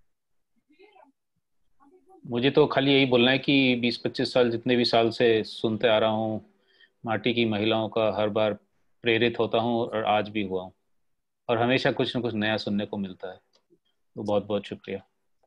B: मुझे तो खाली यही बोलना है कि बीस पच्चीस साल जितने भी साल से सुनते आ रहा हूँ माटी की महिलाओं का, हर बार प्रेरित होता हूँ और आज भी हुआ हूँ, और हमेशा कुछ न कुछ नया सुनने को मिलता है। तो बहुत बहुत शुक्रिया।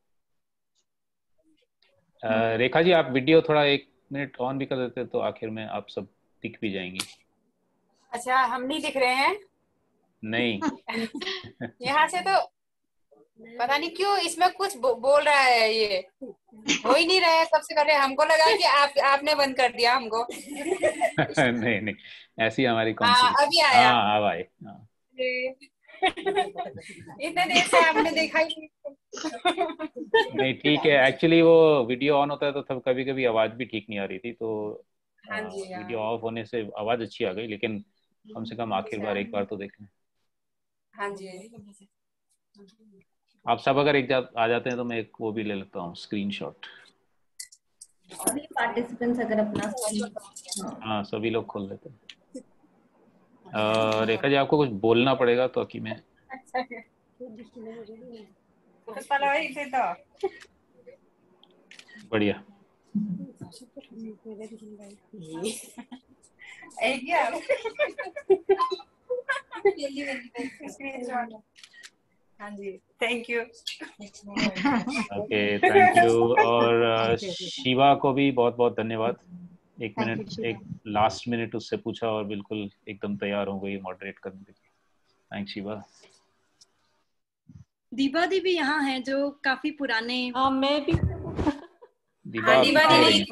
B: रेखा जी, आप वीडियो थोड़ा एक मिनट ऑन भी कर देते तो आखिर में आप सब दिख भी जाएंगी।
E: अच्छा, हम नहीं दिख रहे हैं?
B: नहीं।
E: यहाँ से तो पता नहीं क्यों इसमें कुछ बो, बोल रहा है, ये हो ही नहीं रहा है सबसे पहले। हमको लगा कि आप आपने बंद कर दिया हमको।
B: नहीं नहीं, ऐसी हमारी कौन
E: हाँ,
B: सी।
E: अभी आया।
B: हाँ, अब आए।
E: इतने देर से आपने देखा ही
B: नहीं, ठीक है। एक्चुअली वो वीडियो ऑन होता है तो तब कभी कभी आवाज भी ठीक नहीं आ रही थी, तो
E: हाँ जी,
B: वीडियो ऑफ होने से आवाज अच्छी आ गई, लेकिन कम से कम आखिर बार एक बार तो देख लें।
E: हाँ जी,
B: आप सब अगर एक जा, आ जाते हैं तो मैं एक वो भी ले लेता हूँ स्क्रीनशॉट।
A: सभी पार्टिसिपेंट्स अगर अपना,
B: हाँ, सभी लोग खोल लेते हैं। रेखा जी, आपको कुछ बोलना पड़ेगा तो कि मैं बढ़िया।
E: हाँ जी, thank you.
B: Okay, thank you. और शिवा को भी बहुत बहुत धन्यवाद। एक मिनट, एक लास्ट मिनट उससे पूछा और बिल्कुल एकदम तैयार हो गई मॉडरेट करने के लिए। थैंक्स शिवा।
C: दीपा दी भी यहाँ है जो काफी पुराने।
K: हाँ, मैं भी।
B: दीपा
E: दिखाई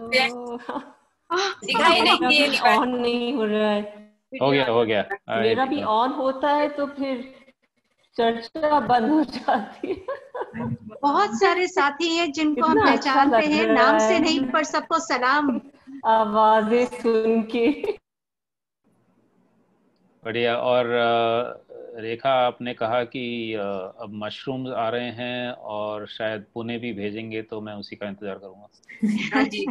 E: नहीं दिए,
K: ऑन नहीं हो रहा है।
B: हो गया हो गया।
K: मेरा भी ऑन होता है तो फिर चर्चा बंद हो जाती है।
D: बहुत सारे साथी हैं जिनको हम पहचानते
K: अच्छा
D: हैं, नाम से नहीं पर सबको सलाम।
K: आवाजें सुन के
B: बढ़िया। और रेखा, आपने कहा कि अब मशरूम्स आ रहे हैं और शायद पुणे भी भेजेंगे, तो मैं उसी का इंतजार करूंगा।
E: हाँ जी।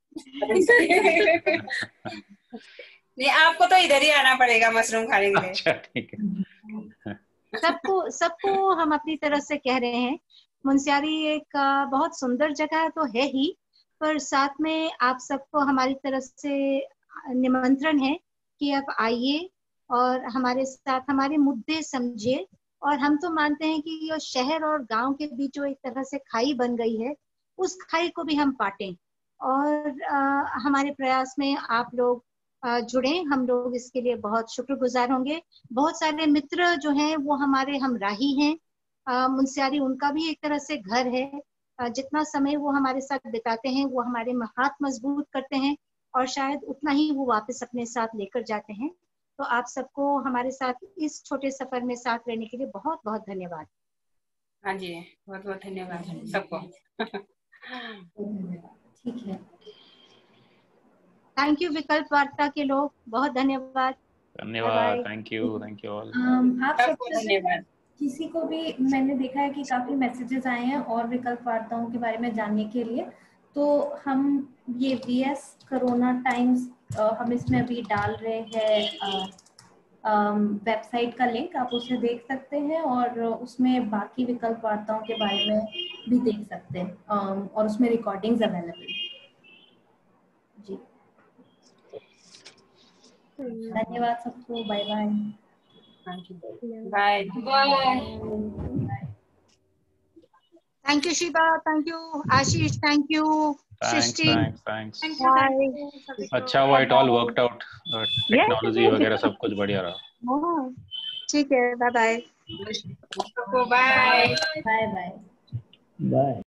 E: नहीं, आपको तो इधर ही आना पड़ेगा मशरूम खाने के लिए।
B: अच्छा, ठीक है।
D: सबको सबको हम अपनी तरफ से कह रहे हैं, मुनस्यारी एक बहुत सुंदर जगह तो है ही, पर साथ में आप सबको हमारी तरफ से निमंत्रण है कि आप आइए और हमारे साथ हमारे मुद्दे समझिए। और हम तो मानते हैं कि ये शहर और गांव के बीच जो एक तरह से खाई बन गई है, उस खाई को भी हम पाटें। और आ, हमारे प्रयास में आप लोग जुड़े, हम लोग इसके लिए बहुत शुक्रगुजार होंगे। बहुत सारे मित्र जो हैं वो हमारे हमराही हैं। मुनस्यारी उनका भी एक तरह से घर है। आ, जितना समय वो हमारे साथ बिताते हैं वो हमारे हाथ मजबूत करते हैं और शायद उतना ही वो वापस अपने साथ लेकर जाते हैं। तो आप सबको हमारे साथ इस छोटे सफर में साथ रहने के लिए बहुत बहुत धन्यवाद।
E: हाँ जी, बहुत बहुत धन्यवाद सबको।
A: ठीक है,
D: थैंक यू विकल्प वार्ता के लोग, बहुत धन्यवाद।
B: धन्यवाद, thank you, thank you all.
A: आप सबको धन्यवाद। किसी को भी मैंने देखा है कि काफी मैसेजेस आए हैं और विकल्प वार्ताओं के बारे में जानने के लिए, तो हम ये वी एस कोरोना टाइम्स हम इसमें अभी डाल रहे हैं वेबसाइट का लिंक, आप उसे देख सकते हैं और उसमें बाकी विकल्प वार्ताओं के बारे में भी देख सकते हैं और उसमें रिकॉर्डिंग्स अवेलेबल हैं। जी, धन्यवाद सबको। Bye bye.
E: Bye bye.
D: Thank you Shiva, thank you Ashish, thank you Srishti.
B: Thanks thanks. अच्छा हुआ, it all worked out, technology वगैरह सब कुछ बढ़िया रहा।
D: ठीक है, बाय bye.
E: Bye
A: bye bye.
B: Bye.